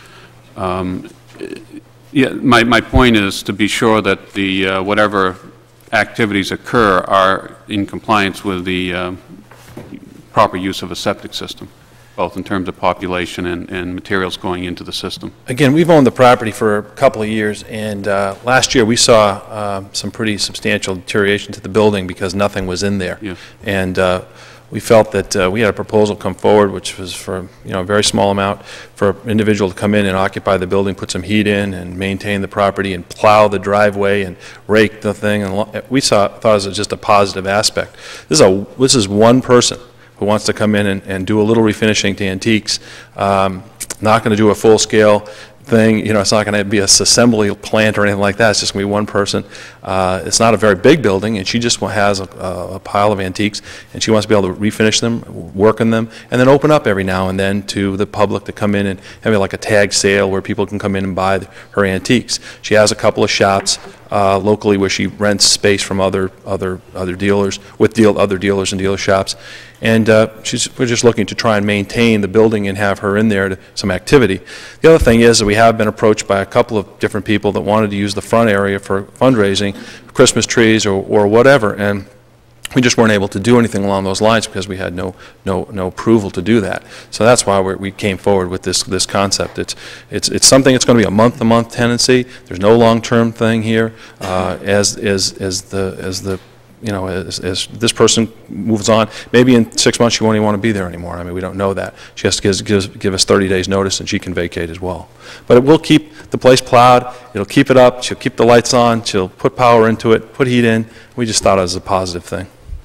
Um, yeah, my, my point is to be sure that the uh, whatever activities occur are in compliance with the uh, proper use of a septic system, both in terms of population and, and materials going into the system. Again, we've owned the property for a couple of years, and uh, last year we saw uh, some pretty substantial deterioration to the building because nothing was in there. Yeah. And uh, we felt that uh, we had a proposal come forward, which was for, you know, a very small amount, for an individual to come in and occupy the building, put some heat in, and maintain the property, and plow the driveway, and rake the thing. And lo- we saw, thought it was just a positive aspect. This is a this is one person who wants to come in and, and do a little refinishing to antiques. Um, not going to do a full-scale thing. You know, it's not going to be a assembly plant or anything like that. It's just going to be one person. Uh, it's not a very big building, and she just has a, a pile of antiques, and she wants to be able to refinish them, work on them, and then open up every now and then to the public to come in and have like a tag sale where people can come in and buy her antiques. She has a couple of shops uh, locally where she rents space from other other other dealers with deal other dealers and dealer shops. And uh, she's, we're just looking to try and maintain the building and have her in there to some activity. The other thing is that we have been approached by a couple of different people that wanted to use the front area for fundraising, Christmas trees or, or whatever, and we just weren't able to do anything along those lines because we had no no no approval to do that. So that's why we're, we came forward with this this concept. It's it's it's something. It's going to be a month-to-month tenancy. There's no long-term thing here. Uh, as as as the as the you know, as, as this person moves on, maybe in six months she won't even want to be there anymore. I mean, we don't know that. She has to give, give, give us thirty days notice, and she can vacate as well. But it will keep the place plowed. It'll keep it up. She'll keep the lights on. She'll put power into it, put heat in. We just thought it was a positive thing.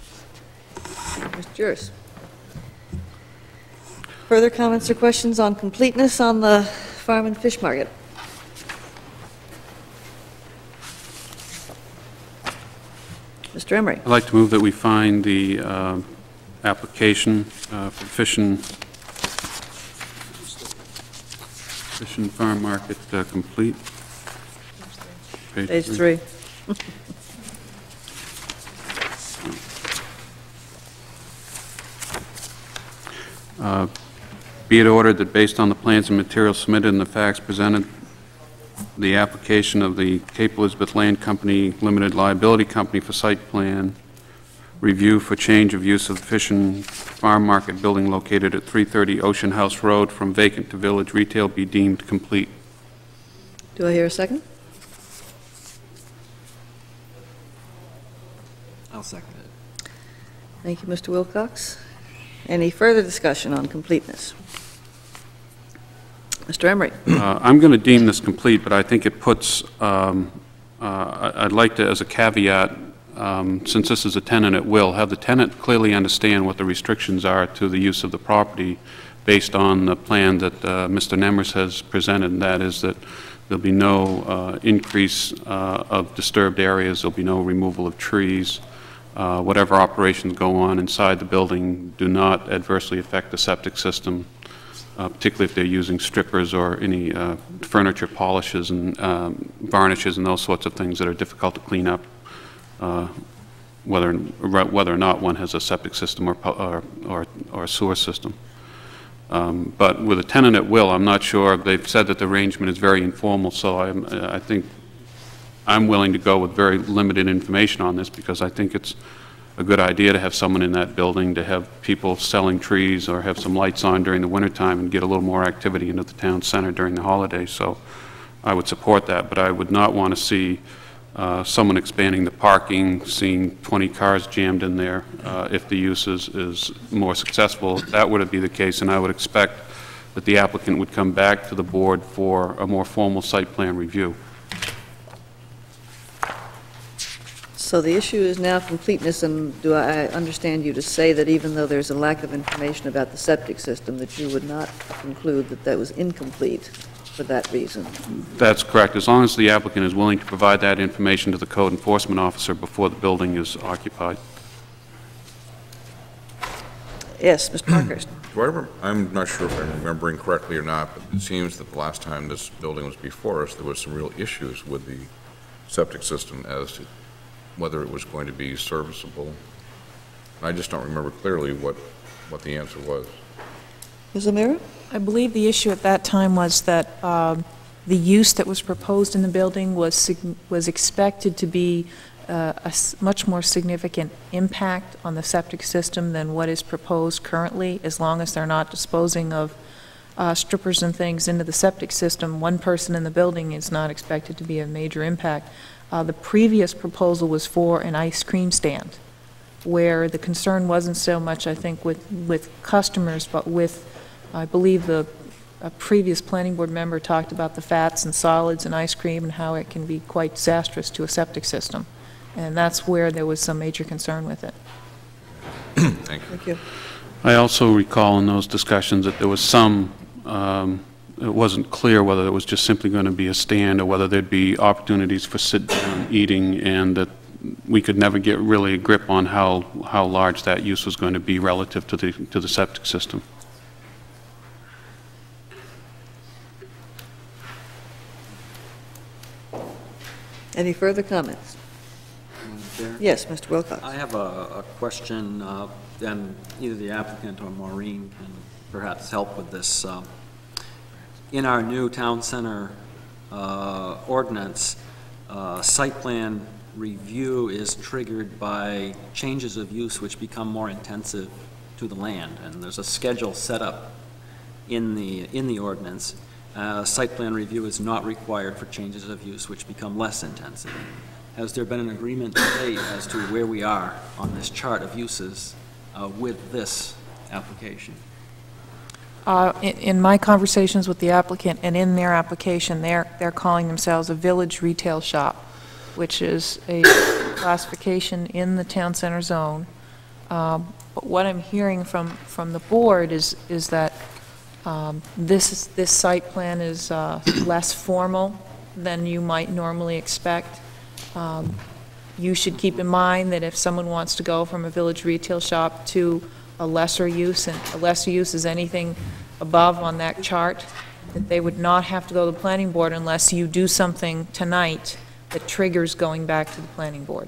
Mister Juris. Further comments or questions on completeness on the farm and fish market? Mister Emery. I'd like to move that we find the uh, application uh, for Fish and Fish and Farm Market uh, complete. Page three. Uh, Be it ordered that based on the plans and materials submitted and the facts presented, the application of the Cape Elizabeth Land Company Limited Liability Company for site plan review for change of use of the Fish and Farm Market building located at three thirty Ocean House Road from vacant to village retail be deemed complete. Do I hear a second? I'll second it. Thank you, Mister Wilcox. Any further discussion on completeness? Mister Emery. Uh, I'm going to deem this complete, but I think it puts, um, uh, I'd like to, as a caveat, um, since this is a tenant at will, have the tenant clearly understand what the restrictions are to the use of the property based on the plan that uh, Mister Nemers has presented, and that is that there'll be no uh, increase uh, of disturbed areas, there'll be no removal of trees. Uh, whatever operations go on inside the building do not adversely affect the septic system, uh, particularly if they're using strippers or any uh, furniture polishes and um, varnishes and those sorts of things that are difficult to clean up, uh, whether whether or not one has a septic system or or, or, or a sewer system. Um, but with a tenant at will, I'm not sure. They've said that the arrangement is very informal, so I'm, I think I'm willing to go with very limited information on this because I think it's a good idea to have someone in that building, to have people selling trees or have some lights on during the wintertime and get a little more activity into the town center during the holidays. So I would support that, but I would not want to see uh, someone expanding the parking, seeing twenty cars jammed in there uh, if the use is, is more successful. If that were to be the case, and I would expect that the applicant would come back to the board for a more formal site plan review. So the issue is now completeness, and do I understand you to say that even though there's a lack of information about the septic system, that you would not conclude that that was incomplete for that reason? That's correct. As long as the applicant is willing to provide that information to the code enforcement officer before the building is occupied. Yes, Mister Parkhurst. Do I remember, I'm not sure if I'm remembering correctly or not, but it seems that the last time this building was before us, there was some real issues with the septic system as to whether it was going to be serviceable. I just don't remember clearly what, what the answer was. Miz O'Meara? I believe the issue at that time was that um, the use that was proposed in the building was sig- was expected to be uh, a s- much more significant impact on the septic system than what is proposed currently, as long as they're not disposing of uh, strippers and things into the septic system. One person in the building is not expected to be a major impact. Uh, the previous proposal was for an ice cream stand, where the concern wasn't so much, I think, with, with customers, but with, I believe the a previous planning board member talked about the fats and solids and ice cream and how it can be quite disastrous to a septic system. And that's where there was some major concern with it. Thank you. Thank you. I also recall in those discussions that there was some um, it wasn't clear whether it was just simply going to be a stand or whether there'd be opportunities for sit-down eating, and that we could never get really a grip on how, how large that use was going to be relative to the, to the septic system. Any further comments? Yes, Mister Wilcox. I have a, a question, uh, and either the applicant or Maureen can perhaps help with this. Uh, In our new town center uh, ordinance, uh, site plan review is triggered by changes of use which become more intensive to the land, and there's a schedule set up in the in the ordinance. Uh, site plan review is not required for changes of use which become less intensive. Has there been an agreement to date as to where we are on this chart of uses uh, with this application? Uh, in, in my conversations with the applicant and in their application, they're, they're calling themselves a village retail shop, which is a classification in the town center zone. Um, but what I'm hearing from, from the board is, is that um, this, is, this site plan is uh, less formal than you might normally expect. Um, you should keep in mind that if someone wants to go from a village retail shop to a lesser use, and a lesser use is anything above on that chart, that they would not have to go to the planning board unless you do something tonight that triggers going back to the planning board.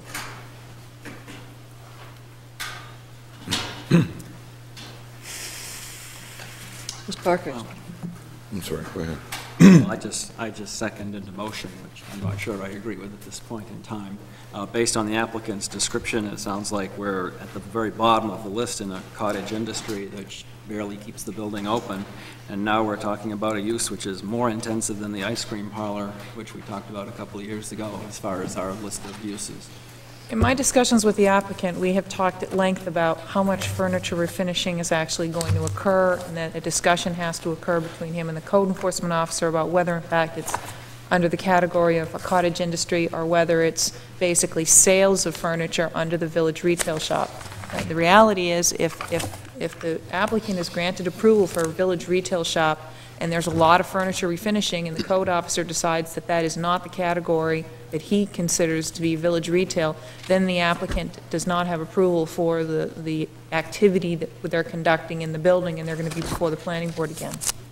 Miz Parker. I'm sorry, go ahead. Well, I just, I just seconded the motion, which I'm not sure I agree with at this point in time. Uh, based on the applicant's description, it sounds like we're at the very bottom of the list in a cottage industry that barely keeps the building open, and now we're talking about a use which is more intensive than the ice cream parlor, which we talked about a couple of years ago as far as our list of uses. In my discussions with the applicant, we have talked at length about how much furniture refinishing is actually going to occur, and that a discussion has to occur between him and the code enforcement officer about whether, in fact, it's under the category of a cottage industry or whether it's basically sales of furniture under the village retail shop. Uh, the reality is, if, if, if the applicant is granted approval for a village retail shop and there's a lot of furniture refinishing and the code officer decides that that is not the category that he considers to be village retail, then the applicant does not have approval for the, the activity that they're conducting in the building, and they're going to be before the planning board again.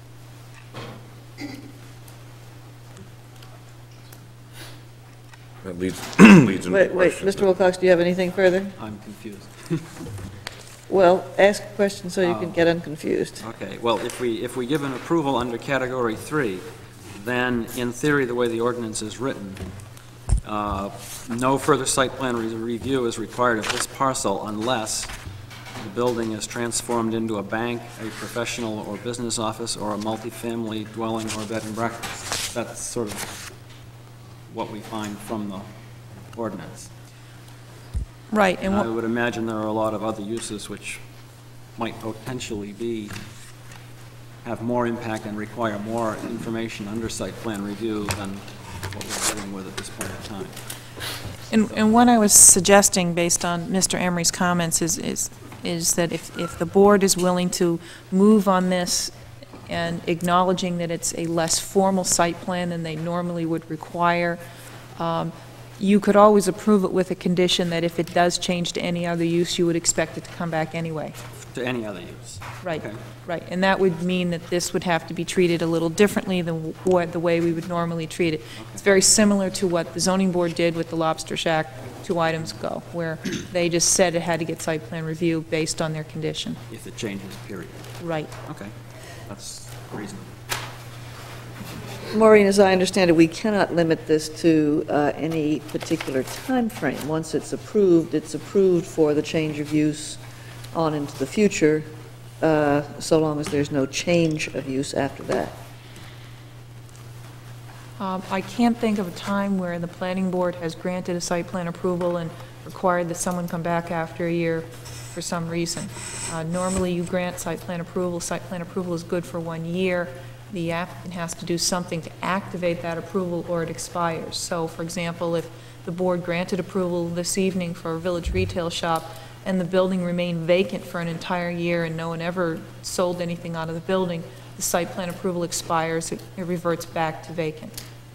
That leads, leads into Wait, the wait, question. Mister Wilcox, do you have anything further? I'm confused. Well, ask a question so you Oh. can get unconfused. Okay, well, if we, if we give an approval under category three, then in theory, the way the ordinance is written, uh, no further site plan re- review is required of this parcel unless the building is transformed into a bank, a professional or business office, or a multifamily dwelling or bed and breakfast. That's sort of what we find from the ordinance. Right, and I what, would imagine there are a lot of other uses which might potentially be, have more impact and require more information under site plan review than what we're dealing with at this point in time. and, and what I was suggesting, based on Mister Emery's comments, is, is, is that if, if the board is willing to move on this and acknowledging that it's a less formal site plan than they normally would require, um, you could always approve it with a condition that if it does change to any other use, you would expect it to come back anyway. To any other use. Right, Okay. right. And that would mean that this would have to be treated a little differently than what, the way we would normally treat it. It's very similar to what the zoning board did with the Lobster Shack two items ago, where they just said it had to get site plan review based on their condition. If it changes, period. Right. Okay, that's reasonable. Maureen, as I understand it, we cannot limit this to uh, any particular time frame. Once it's approved, it's approved for the change of use on into the future, uh, so long as there's no change of use after that. Um, I can't think of a time where the planning board has granted a site plan approval and required that someone come back after a year for some reason. Uh, Normally, you grant site plan approval. Site plan approval is good for one year. The applicant has to do something to activate that approval or it expires. So, for example, if the board granted approval this evening for a village retail shop and the building remained vacant for an entire year and no one ever sold anything out of the building, the site plan approval expires, it it reverts back to vacant.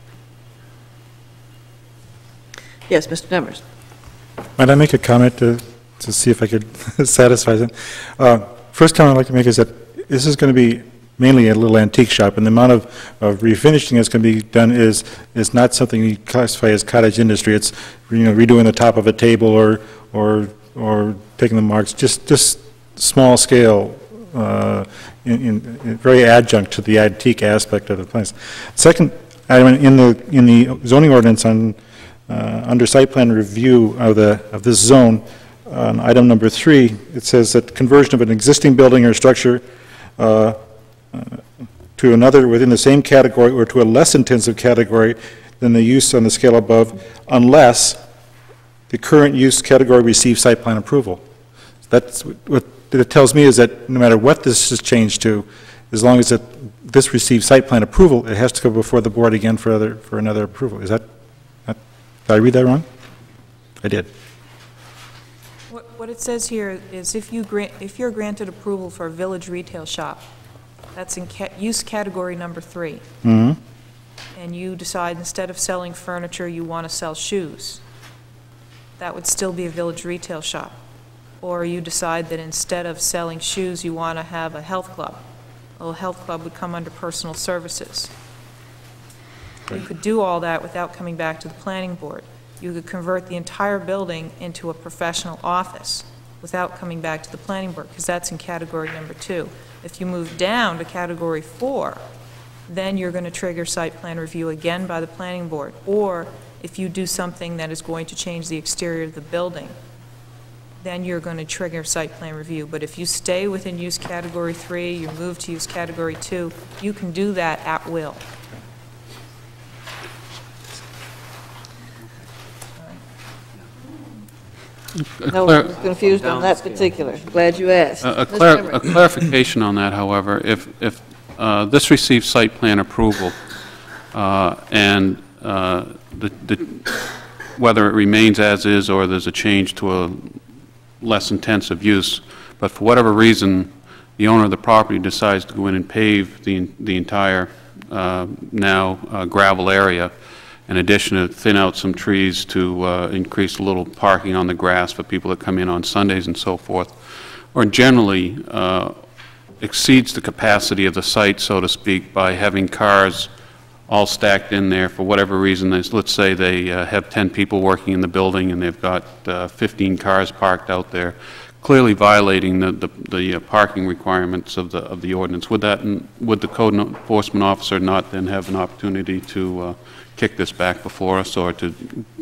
Yes, Mister Demers. Might I make a comment to, to see if I could satisfy them? Uh, First comment I'd like to make is that this is going to be mainly a little antique shop, and the amount of, of refinishing that's going to be done is, is not something we classify as cottage industry. It's, you know, redoing the top of a table or, or, or taking the marks, just, just small scale, uh, in, in, in very adjunct to the antique aspect of the place. Second item, in the, in the zoning ordinance on, uh, under site plan review of the, of this zone, on item number three, it says that conversion of an existing building or structure uh, uh, to another within the same category or to a less intensive category than the use on the scale above, unless the current use category receives site plan approval. That's what it tells me, is that no matter what this is changed to, as long as it, this receives site plan approval, it has to go before the board again for other, for another approval. Is that, that, did I read that wrong? I did. What what it says here is if you grant, if you're granted approval for a village retail shop, that's in ca use category number three, Mm-hmm. and you decide instead of selling furniture, you want to sell shoes, that would still be a village retail shop. Or you decide that instead of selling shoes, you want to have a health club Well, health club would come under personal services. You could do all that without coming back to the planning board. You could convert the entire building into a professional office without coming back to the planning board, because that's in category number two. If you move down to category four, then you're going to trigger site plan review again by the planning board. Or if you do something that is going to change the exterior of the building, then you're going to trigger site plan review. But if you stay within use category three, you move to use category two, you can do that at will. No, I was confused on that particular. Glad you asked. A, a, clar a clarification on that, however, if, if uh, this receives site plan approval uh, and uh, the, the, whether it remains as is or there's a change to a less intensive use, but for whatever reason the owner of the property decides to go in and pave the, the entire uh, now uh, gravel area, in addition to thin out some trees to uh, increase a little parking on the grass for people that come in on Sundays and so forth, or generally uh, exceeds the capacity of the site, so to speak, by having cars all stacked in there for whatever reason. There's, let's say they uh, have ten people working in the building and they've got uh, fifteen cars parked out there, clearly violating the, the, the uh, parking requirements of the, of the ordinance. Would that, would the code enforcement officer not then have an opportunity to uh, kick this back before us, or to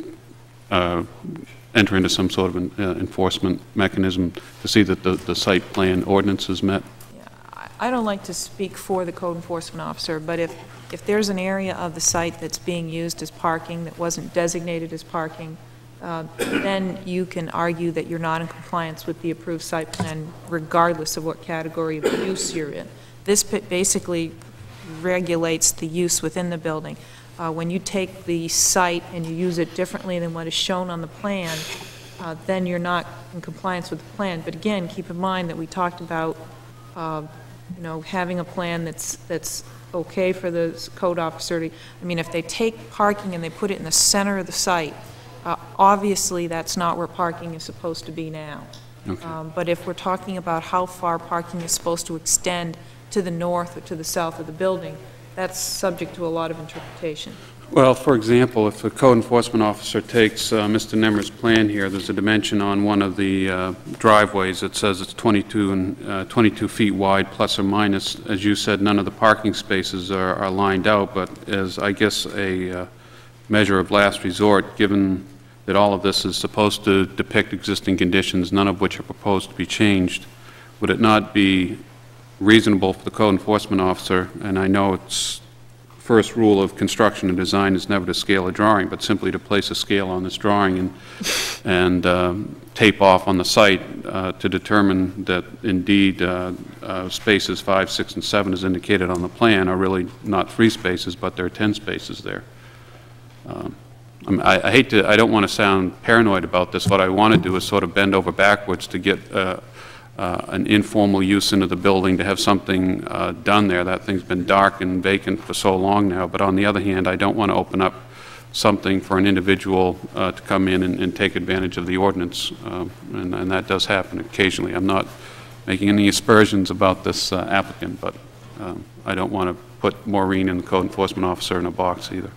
uh, enter into some sort of an, uh, enforcement mechanism to see that the, the site plan ordinance is met? I don't like to speak for the code enforcement officer, but if, if there's an area of the site that's being used as parking that wasn't designated as parking, uh, then you can argue that you're not in compliance with the approved site plan regardless of what category of use you're in. This basically regulates the use within the building. Uh, when you take the site and you use it differently than what is shown on the plan, uh, then you're not in compliance with the plan. But again, keep in mind that we talked about uh, you know, having a plan that's, that's okay for the code officer to, I mean, if they take parking and they put it in the center of the site, uh, obviously that's not where parking is supposed to be now. Okay. Um, but if we're talking about how far parking is supposed to extend to the north or to the south of the building, that's subject to a lot of interpretation. Well, for example, if the code enforcement officer takes uh, Mister Nemmer's plan here, there's a dimension on one of the uh, driveways that says it's twenty-two and uh, twenty-two feet wide, plus or minus. As you said, none of the parking spaces are, are lined out, but as I guess a uh, measure of last resort, given that all of this is supposed to depict existing conditions, none of which are proposed to be changed, would it not be reasonable for the code enforcement officer, and I know it's first rule of construction and design is never to scale a drawing, but simply to place a scale on this drawing and, and um, tape off on the site uh, to determine that indeed uh, uh, spaces five, six, and seven as indicated on the plan are really not three spaces, but there are ten spaces there. Um, I, mean, I, I hate to, I don't want to sound paranoid about this. What I want to do is sort of bend over backwards to get uh, Uh, an informal use into the building, to have something uh, done there. That thing's been dark and vacant for so long now, but on the other hand, I don't want to open up something for an individual uh, to come in and, and take advantage of the ordinance, uh, and, and that does happen occasionally. I'm not making any aspersions about this uh, applicant, but um, I don't want to put Maureen and the code enforcement officer in a box either.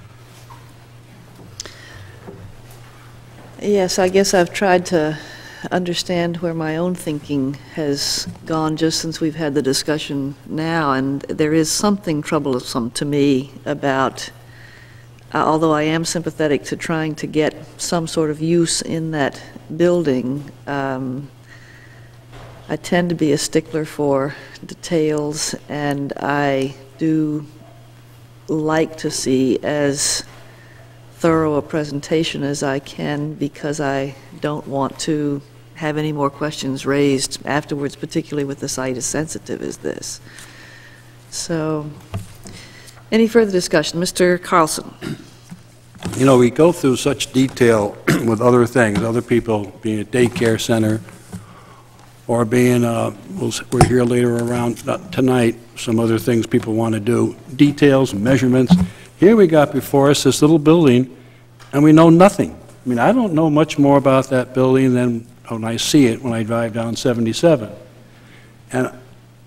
Yes, I guess I've tried to understand where my own thinking has gone just since we've had the discussion now, and there is something troublesome to me about, uh, although I am sympathetic to trying to get some sort of use in that building, um, I tend to be a stickler for details, and I do like to see as thorough a presentation as I can, because I don't want to have any more questions raised afterwards, particularly with the site as sensitive as this. So, any further discussion? Mister Carlson. You know, we go through such detail with other things, other people being a daycare center, or being, uh, we'll, we're here later around uh, tonight, some other things people want to do, details, measurements. Here we got before us this little building, and we know nothing. I mean, I don't know much more about that building than when I see it when I drive down seventy-seven. And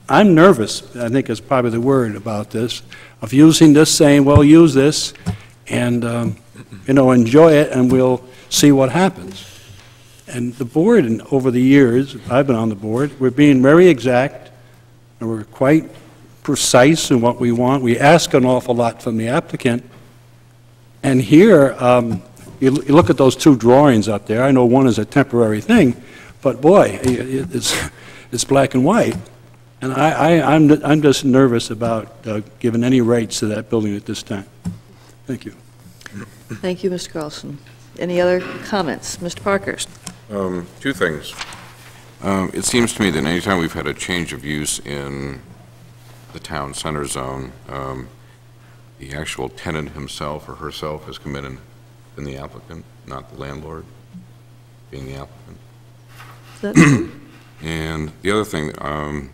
I'm nervous, I think is probably the word about this, of using this, saying, well, use this, and, um, you know, enjoy it, and we'll see what happens. And the board, and over the years, I've been on the board, we're being very exact, and we're quite precise in what we want. We ask an awful lot from the applicant. And here, um, you, you look at those two drawings up there. I know one is a temporary thing, but boy, it, it's, it's black and white. And I, I, I'm, I'm just nervous about uh, giving any rights to that building at this time. Thank you. Thank you, Mister Carlson. Any other comments? Mister Parkhurst. Um, two things. Um, it seems to me that anytime we've had a change of use in the town center zone, um, the actual tenant himself or herself has come in and been the applicant, not the landlord being the applicant. Is that true? And the other thing, um,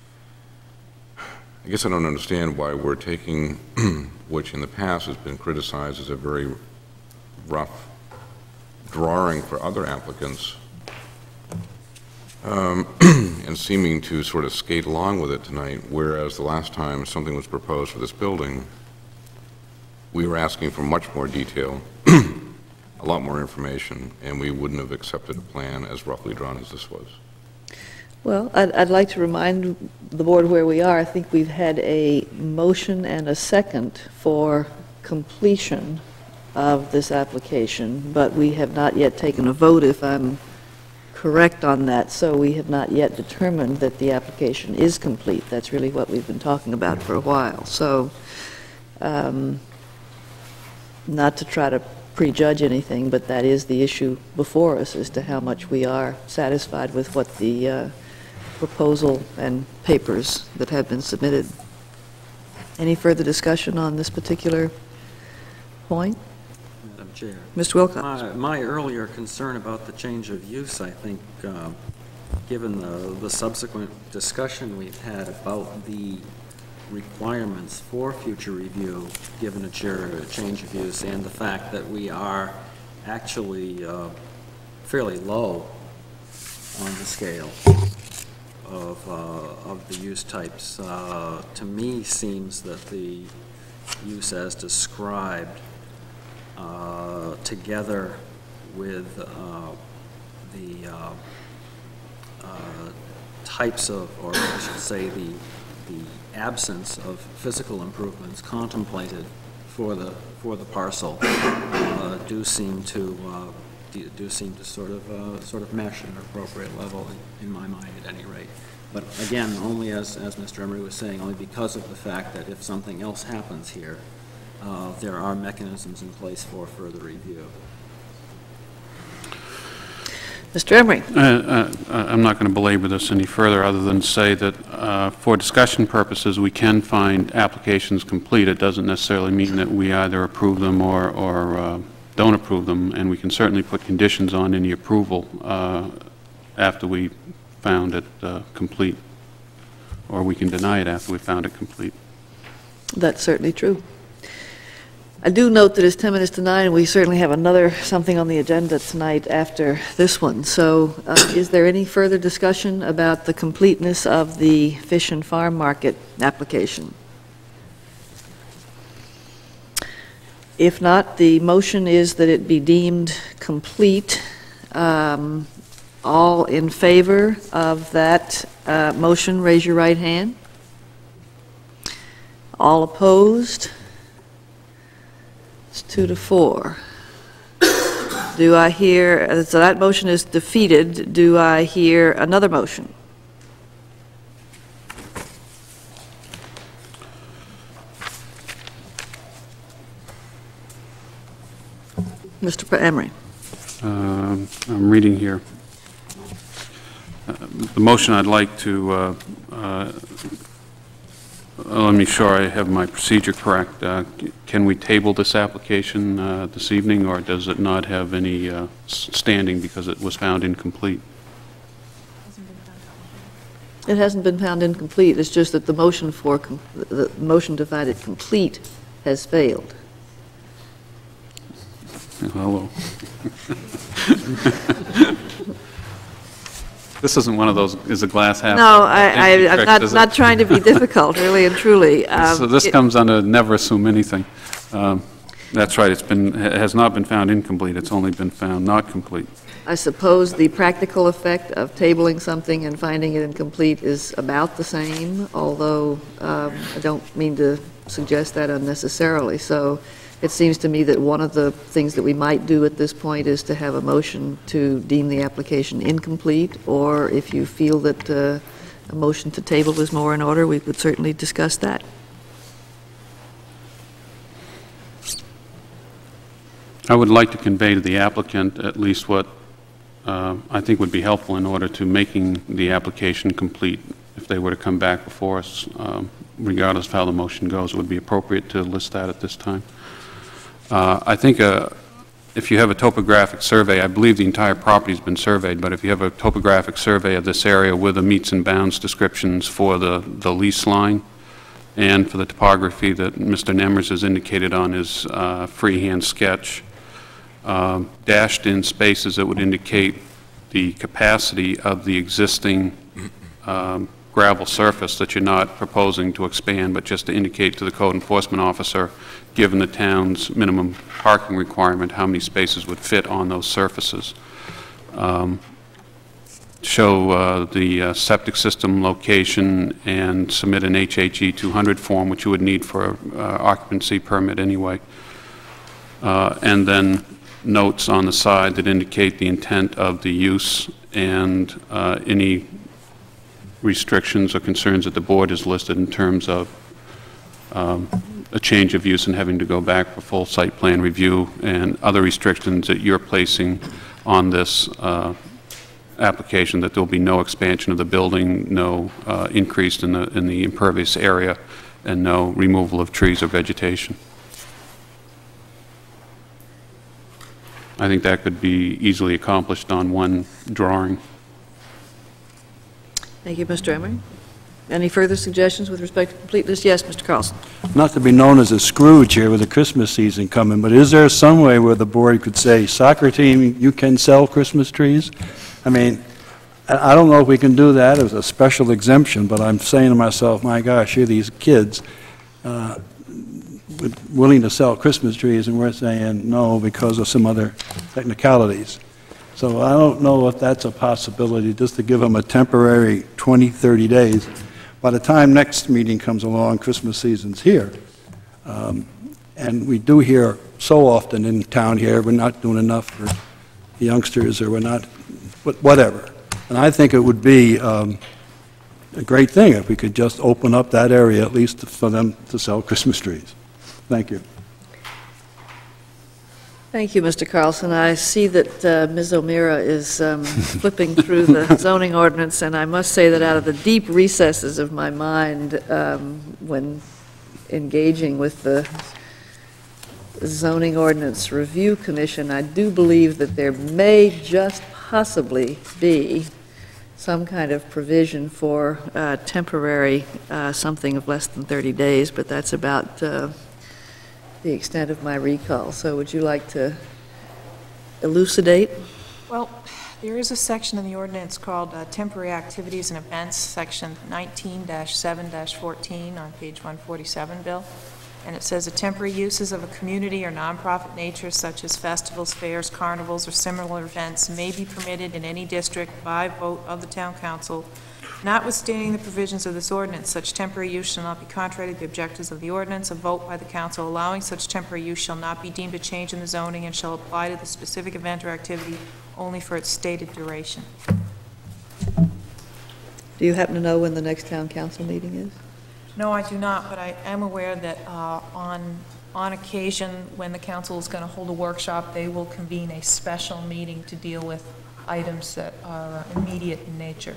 I guess I don't understand why we're taking, which in the past has been criticized as a very rough drawing for other applicants, um, and seeming to sort of skate along with it tonight, whereas the last time something was proposed for this building, we were asking for much more detail, a lot more information, and we wouldn't have accepted a plan as roughly drawn as this was. Well, I'd, I'd like to remind the board where we are. I think we've had a motion and a second for completion of this application, but we have not yet taken a vote, if I'm correct on that. So we have not yet determined that the application is complete. That's really what we've been talking about for a while. So um, not to try to prejudge anything, but that is the issue before us as to how much we are satisfied with what the uh, proposal and papers that have been submitted. Any further discussion on this particular point? Madam Chair. Mister Wilcox. My, my earlier concern about the change of use, I think, uh, given the, the subsequent discussion we've had about the requirements for future review, given a change of use, and the fact that we are actually uh, fairly low on the scale of, uh, of the use types, uh, to me seems that the use as described uh, together with uh, the uh, uh, types of, or I should say the, the absence of physical improvements contemplated for the for the parcel uh, do seem to uh, do, do seem to sort of uh, sort of mesh at an appropriate level in, in my mind at any rate. But again, only as as Mister Emery was saying, only because of the fact that if something else happens here, uh, there are mechanisms in place for further review. Mister Emery. Uh, uh, I'm not going to belabor this any further other than say that uh, for discussion purposes, we can find applications complete. It doesn't necessarily mean that we either approve them or, or uh, don't approve them, and we can certainly put conditions on any approval uh, after we found it uh, complete, or we can deny it after we found it complete. That's certainly true. I do note that it's ten minutes to nine, and we certainly have another something on the agenda tonight after this one. So uh, is there any further discussion about the completeness of the Fish and Farm Market application? If not, the motion is that it be deemed complete. Um, all in favor of that uh, motion, raise your right hand. All opposed? It's two to four. Do I hear, so that motion is defeated. Do I hear another motion? Mister Emery. Um, I'm reading here. Uh, the motion I'd like to, uh, uh, let me sure I have my procedure correct. Uh, can we table this application uh, this evening, or does it not have any uh, standing because it was found incomplete? It hasn't been found incomplete. It's just that the motion for com the motion to find it complete has failed. Hello. This isn't one of those, is a glass half No, I, I, empty I'm tricks, not, is it? not trying to be difficult, really and truly. Um, So this it- comes under never assume anything. Um, That's right, it's been, it has not been found incomplete, it's only been found not complete. I suppose the practical effect of tabling something and finding it incomplete is about the same, although um, I don't mean to suggest that unnecessarily. So it seems to me that one of the things that we might do at this point is to have a motion to deem the application incomplete, or if you feel that uh, a motion to table is more in order, we could certainly discuss that. I would like to convey to the applicant at least what uh, I think would be helpful in order to making the application complete. If they were to come back before us, um, regardless of how the motion goes, it would be appropriate to list that at this time. Uh, I think uh, if you have a topographic survey, I believe the entire property has been surveyed, but if you have a topographic survey of this area with the meets and bounds descriptions for the, the lease line and for the topography that Mister Nemers has indicated on his uh, freehand sketch, Um, dashed in spaces that would indicate the capacity of the existing um, gravel surface that you're not proposing to expand, but just to indicate to the code enforcement officer, given the town's minimum parking requirement, how many spaces would fit on those surfaces. Um, show uh, the uh, septic system location and submit an H H E two hundred form, which you would need for uh, occupancy permit anyway. Uh, and then notes on the side that indicate the intent of the use and uh, any restrictions or concerns that the board has listed in terms of um, a change of use and having to go back for full site plan review and other restrictions that you're placing on this uh, application, that there will be no expansion of the building, no uh, increase in the, in the impervious area, and no removal of trees or vegetation. I think that could be easily accomplished on one drawing. Thank you, Mister Emery. Any further suggestions with respect to completeness? Yes, Mister Carlson. Not to be known as a Scrooge here with the Christmas season coming, but is there some way where the board could say, soccer team, you can sell Christmas trees? I mean, I I don't know if we can do that as a special exemption, but I'm saying to myself, my gosh, here are these kids uh, willing to sell Christmas trees, and we're saying no because of some other technicalities. So I don't know if that's a possibility, just to give them a temporary twenty, thirty days. By the time next meeting comes along, Christmas season's here. Um, and we do hear so often in town here, we're not doing enough for the youngsters, or we're not, whatever. And I think it would be um, a great thing if we could just open up that area, at least for them to sell Christmas trees. Thank you. Thank you, Mister Carlson. I see that uh, Miz O'Meara is um, flipping through the zoning ordinance, and I must say that out of the deep recesses of my mind, um, when engaging with the Zoning Ordinance Review Commission, I do believe that there may just possibly be some kind of provision for uh, temporary uh, something of less than thirty days, but that's about uh, the extent of my recall. So would you like to elucidate? Well, there is a section in the ordinance called uh, Temporary Activities and Events, Section nineteen dash seven dash fourteen on page one forty-seven, Bill. And it says the temporary uses of a community or nonprofit nature, such as festivals, fairs, carnivals, or similar events, may be permitted in any district by vote of the town council. Notwithstanding the provisions of this ordinance, such temporary use shall not be contrary to the objectives of the ordinance. A vote by the council allowing such temporary use shall not be deemed a change in the zoning and shall apply to the specific event or activity only for its stated duration. Do you happen to know when the next town council meeting is? No, I do not, but I am aware that uh, on, on occasion, when the council is going to hold a workshop, they will convene a special meeting to deal with items that are immediate in nature.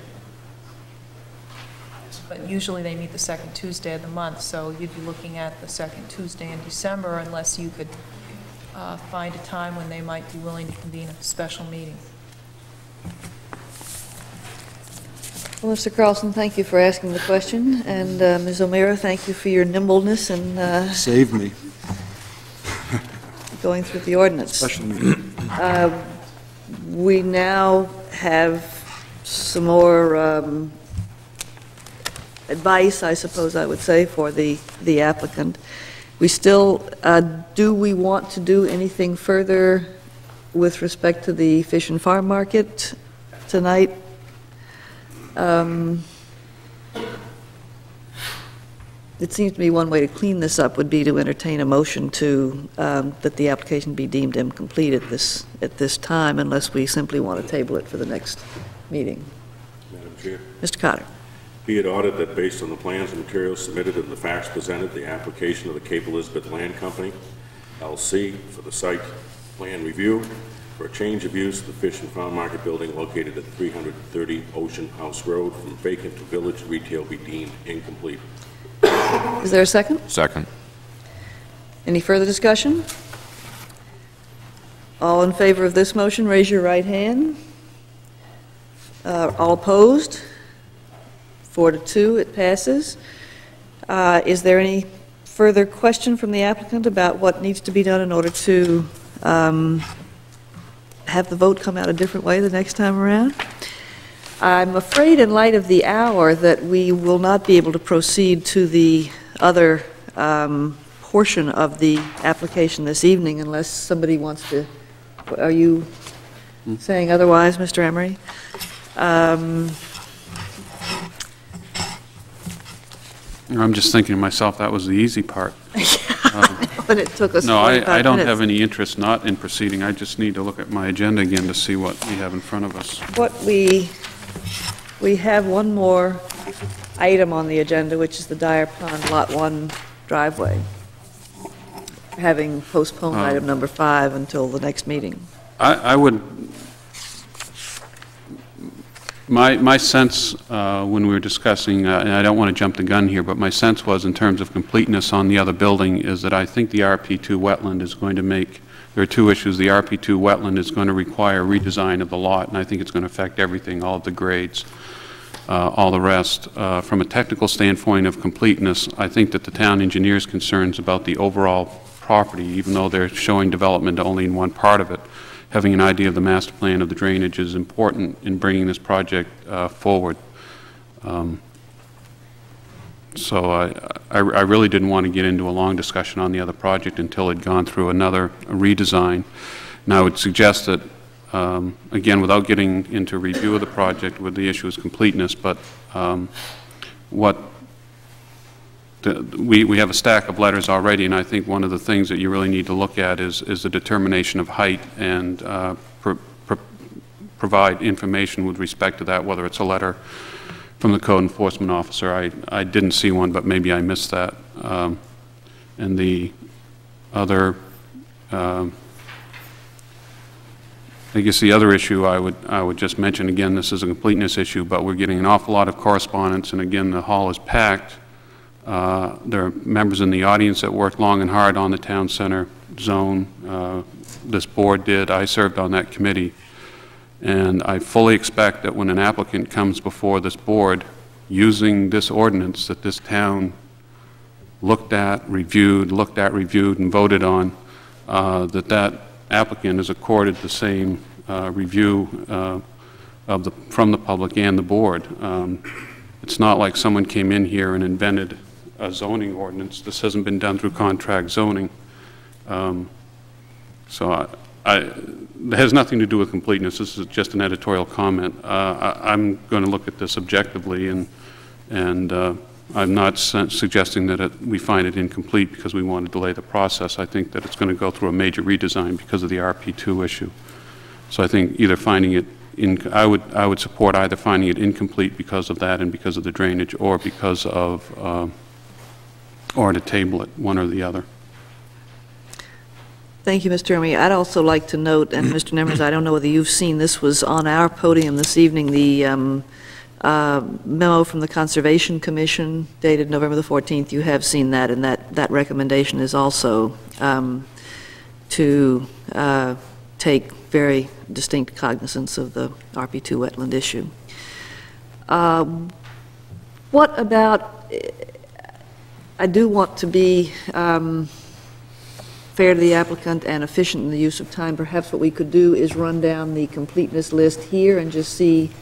But usually they meet the second Tuesday of the month, so you'd be looking at the second Tuesday in December unless you could uh, find a time when they might be willing to convene a special meeting. Well, Mister Carlson, thank you for asking the question, and uh, Miz O'Meara, thank you for your nimbleness and uh, Save me. going through the ordinance. Special meeting. Uh, we now have some more um, advice, I suppose I would say, for the, the applicant. We still, uh, do we want to do anything further with respect to the Fish and Farm Market tonight? Um, It seems to me one way to clean this up would be to entertain a motion to, um, that the application be deemed incomplete at this, at this time, unless we simply want to table it for the next meeting. Madam Chair. Mister Cotter. Be it ordered that based on the plans and materials submitted and the facts presented, the application of the Cape Elizabeth Land Company, L C, for the site plan review for a change of use of the Fish and Farm Market building located at three hundred thirty Ocean House Road from vacant to village retail be deemed incomplete. Is there a second? Second. Any further discussion? All in favor of this motion, raise your right hand. Uh, all opposed? Four to two, it passes. Uh, is there any further question from the applicant about what needs to be done in order to um, have the vote come out a different way the next time around? I'm afraid, in light of the hour, that we will not be able to proceed to the other um, portion of the application this evening unless somebody wants to. Are you saying otherwise, Mister Emery? Um, I'm just thinking to myself, that was the easy part. Um, But it took us No, I, forty-five I don't minutes. have any interest not in proceeding. I just need to look at my agenda again to see what we have in front of us. What we, we have one more item on the agenda, which is the Dyer Pond Lot One driveway, having postponed Oh. item number five until the next meeting. I, I would, my, my sense uh, when we were discussing, uh, and I don't want to jump the gun here, but my sense was in terms of completeness on the other building is that I think the R P two wetland is going to make, there are two issues. The R P two wetland is going to require redesign of the lot, and I think it's going to affect everything, all of the grades, uh, all the rest. Uh, from a technical standpoint of completeness, I think that the town engineer's concerns about the overall property, even though they're showing development only in one part of it, having an idea of the master plan of the drainage is important in bringing this project uh, forward. Um, so I, I, I really didn't want to get into a long discussion on the other project until it had gone through another redesign. And I would suggest that, um, again, without getting into review of the project with the issue of completeness, but um, what The, we, we have a stack of letters already, and I think one of the things that you really need to look at is, is the determination of height and uh, pro, pro, provide information with respect to that, whether it's a letter from the code enforcement officer. I, I didn't see one, but maybe I missed that. Um, and the other, um, I guess the other issue I would, I would just mention, again, this is a completeness issue, but we're getting an awful lot of correspondence, and again, the hall is packed. Uh, there are members in the audience that worked long and hard on the town center zone. Uh, this board did. I served on that committee. And I fully expect that when an applicant comes before this board using this ordinance that this town looked at, reviewed, looked at, reviewed, and voted on, uh, that that applicant is accorded the same uh, review uh, of the, from the public and the board. Um, it's not like someone came in here and invented a zoning ordinance. This hasn't been done through contract zoning. Um, so I, I, it has nothing to do with completeness. This is just an editorial comment. Uh, I, I'm going to look at this objectively, and, and uh, I'm not su suggesting that it, we find it incomplete because we want to delay the process. I think that it's going to go through a major redesign because of the R P two issue. So I think either finding it In, I would I would support either finding it incomplete because of that and because of the drainage, or because of, uh, or to table it, one or the other. Thank you, Mister Emery. I'd also like to note, and Mister Nemers, I don't know whether you've seen, this was on our podium this evening, the um, uh, memo from the Conservation Commission dated November the fourteenth. You have seen that, and that, that recommendation is also um, to uh, take very distinct cognizance of the R P two wetland issue. Uh, what about, I do want to be um, fair to the applicant and efficient in the use of time. Perhaps what we could do is run down the completeness list here and just see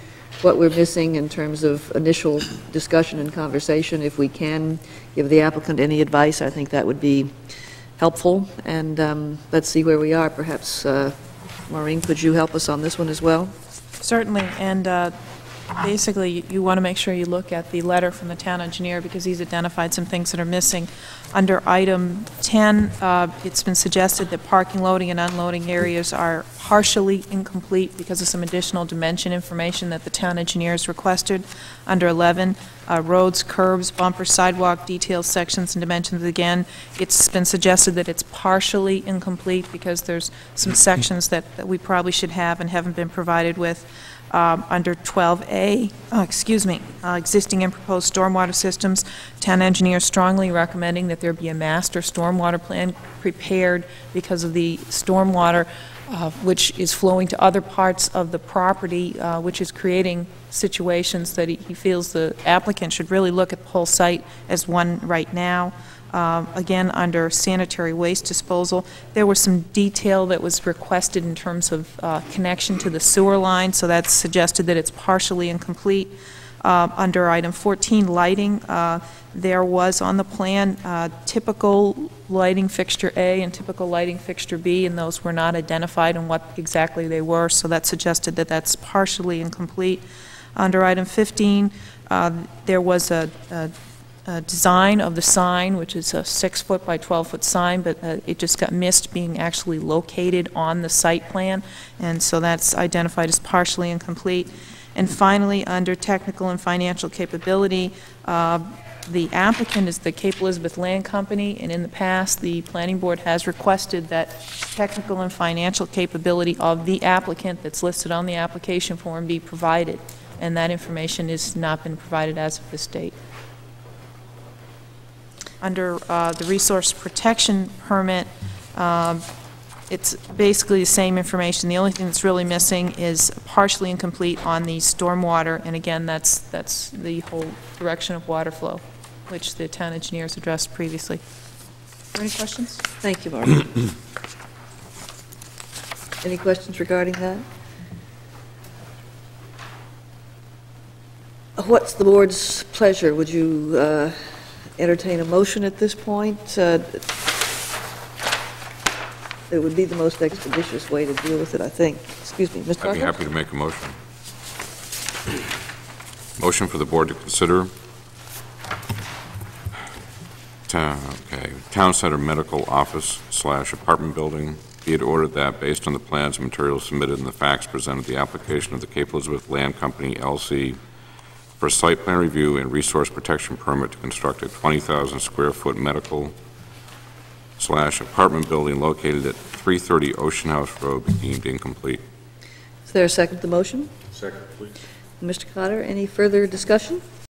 what we're missing in terms of initial discussion and conversation. If we can give the applicant any advice, I think that would be helpful. And um, let's see where we are. Perhaps, uh, Maureen, could you help us on this one as well? Certainly, and uh, basically, you- you want to make sure you look at the letter from the town engineer, because he's identified some things that are missing. Under item ten, uh, it's been suggested that parking, loading, and unloading areas are partially incomplete because of some additional dimension information that the town engineer has requested. Under eleven, uh, roads, curbs, bumper, sidewalk, details, sections, and dimensions, again, it's been suggested that it's partially incomplete because there's some sections that that we probably should have and haven't been provided with. Um, Under twelve A, uh, excuse me, uh, existing and proposed stormwater systems, town engineer strongly recommending that there be a master stormwater plan prepared because of the stormwater uh, which is flowing to other parts of the property, uh, which is creating situations that he he feels the applicant should really look at the whole site as one right now. Um, Again, under sanitary waste disposal, there was some detail that was requested in terms of uh, connection to the sewer line, so that's suggested that it's partially incomplete. Uh, Under item fourteen, lighting, uh, there was on the plan uh, typical lighting fixture A and typical lighting fixture B, and those were not identified and what exactly they were, so that suggested that that's partially incomplete. Under item fifteen, uh, there was a, a Uh, design of the sign, which is a six-foot by twelve-foot sign, but uh, it just got missed being actually located on the site plan, and so that's identified as partially incomplete. And finally, under technical and financial capability, uh, the applicant is the Cape Elizabeth Land Company, and in the past, the planning board has requested that technical and financial capability of the applicant that's listed on the application form be provided, and that information has not been provided as of this date. Under uh, the resource protection permit, um, it's basically the same information. The only thing that's really missing is partially incomplete on the stormwater, and again, that's that's the whole direction of water flow, which the town engineers addressed previously. Are there any questions? Thank you, Mark. Any questions regarding that? What's the board's pleasure? Would you uh, entertain a motion at this point? Uh, It would be the most expeditious way to deal with it, I think. Excuse me, Mister I'd be Tucker? happy to make a motion. Motion for the board to consider. Ta- Okay, Town Center Medical Office slash Apartment Building. Be it ordered that, based on the plans and materials submitted and the facts presented, the application of the Cape Elizabeth Land Company, L C, for site plan review and resource protection permit to construct a twenty thousand square foot medical slash apartment building located at three thirty Ocean House Road be deemed incomplete. Is there a second to the motion? Second, please. Mister Cotter, any further discussion?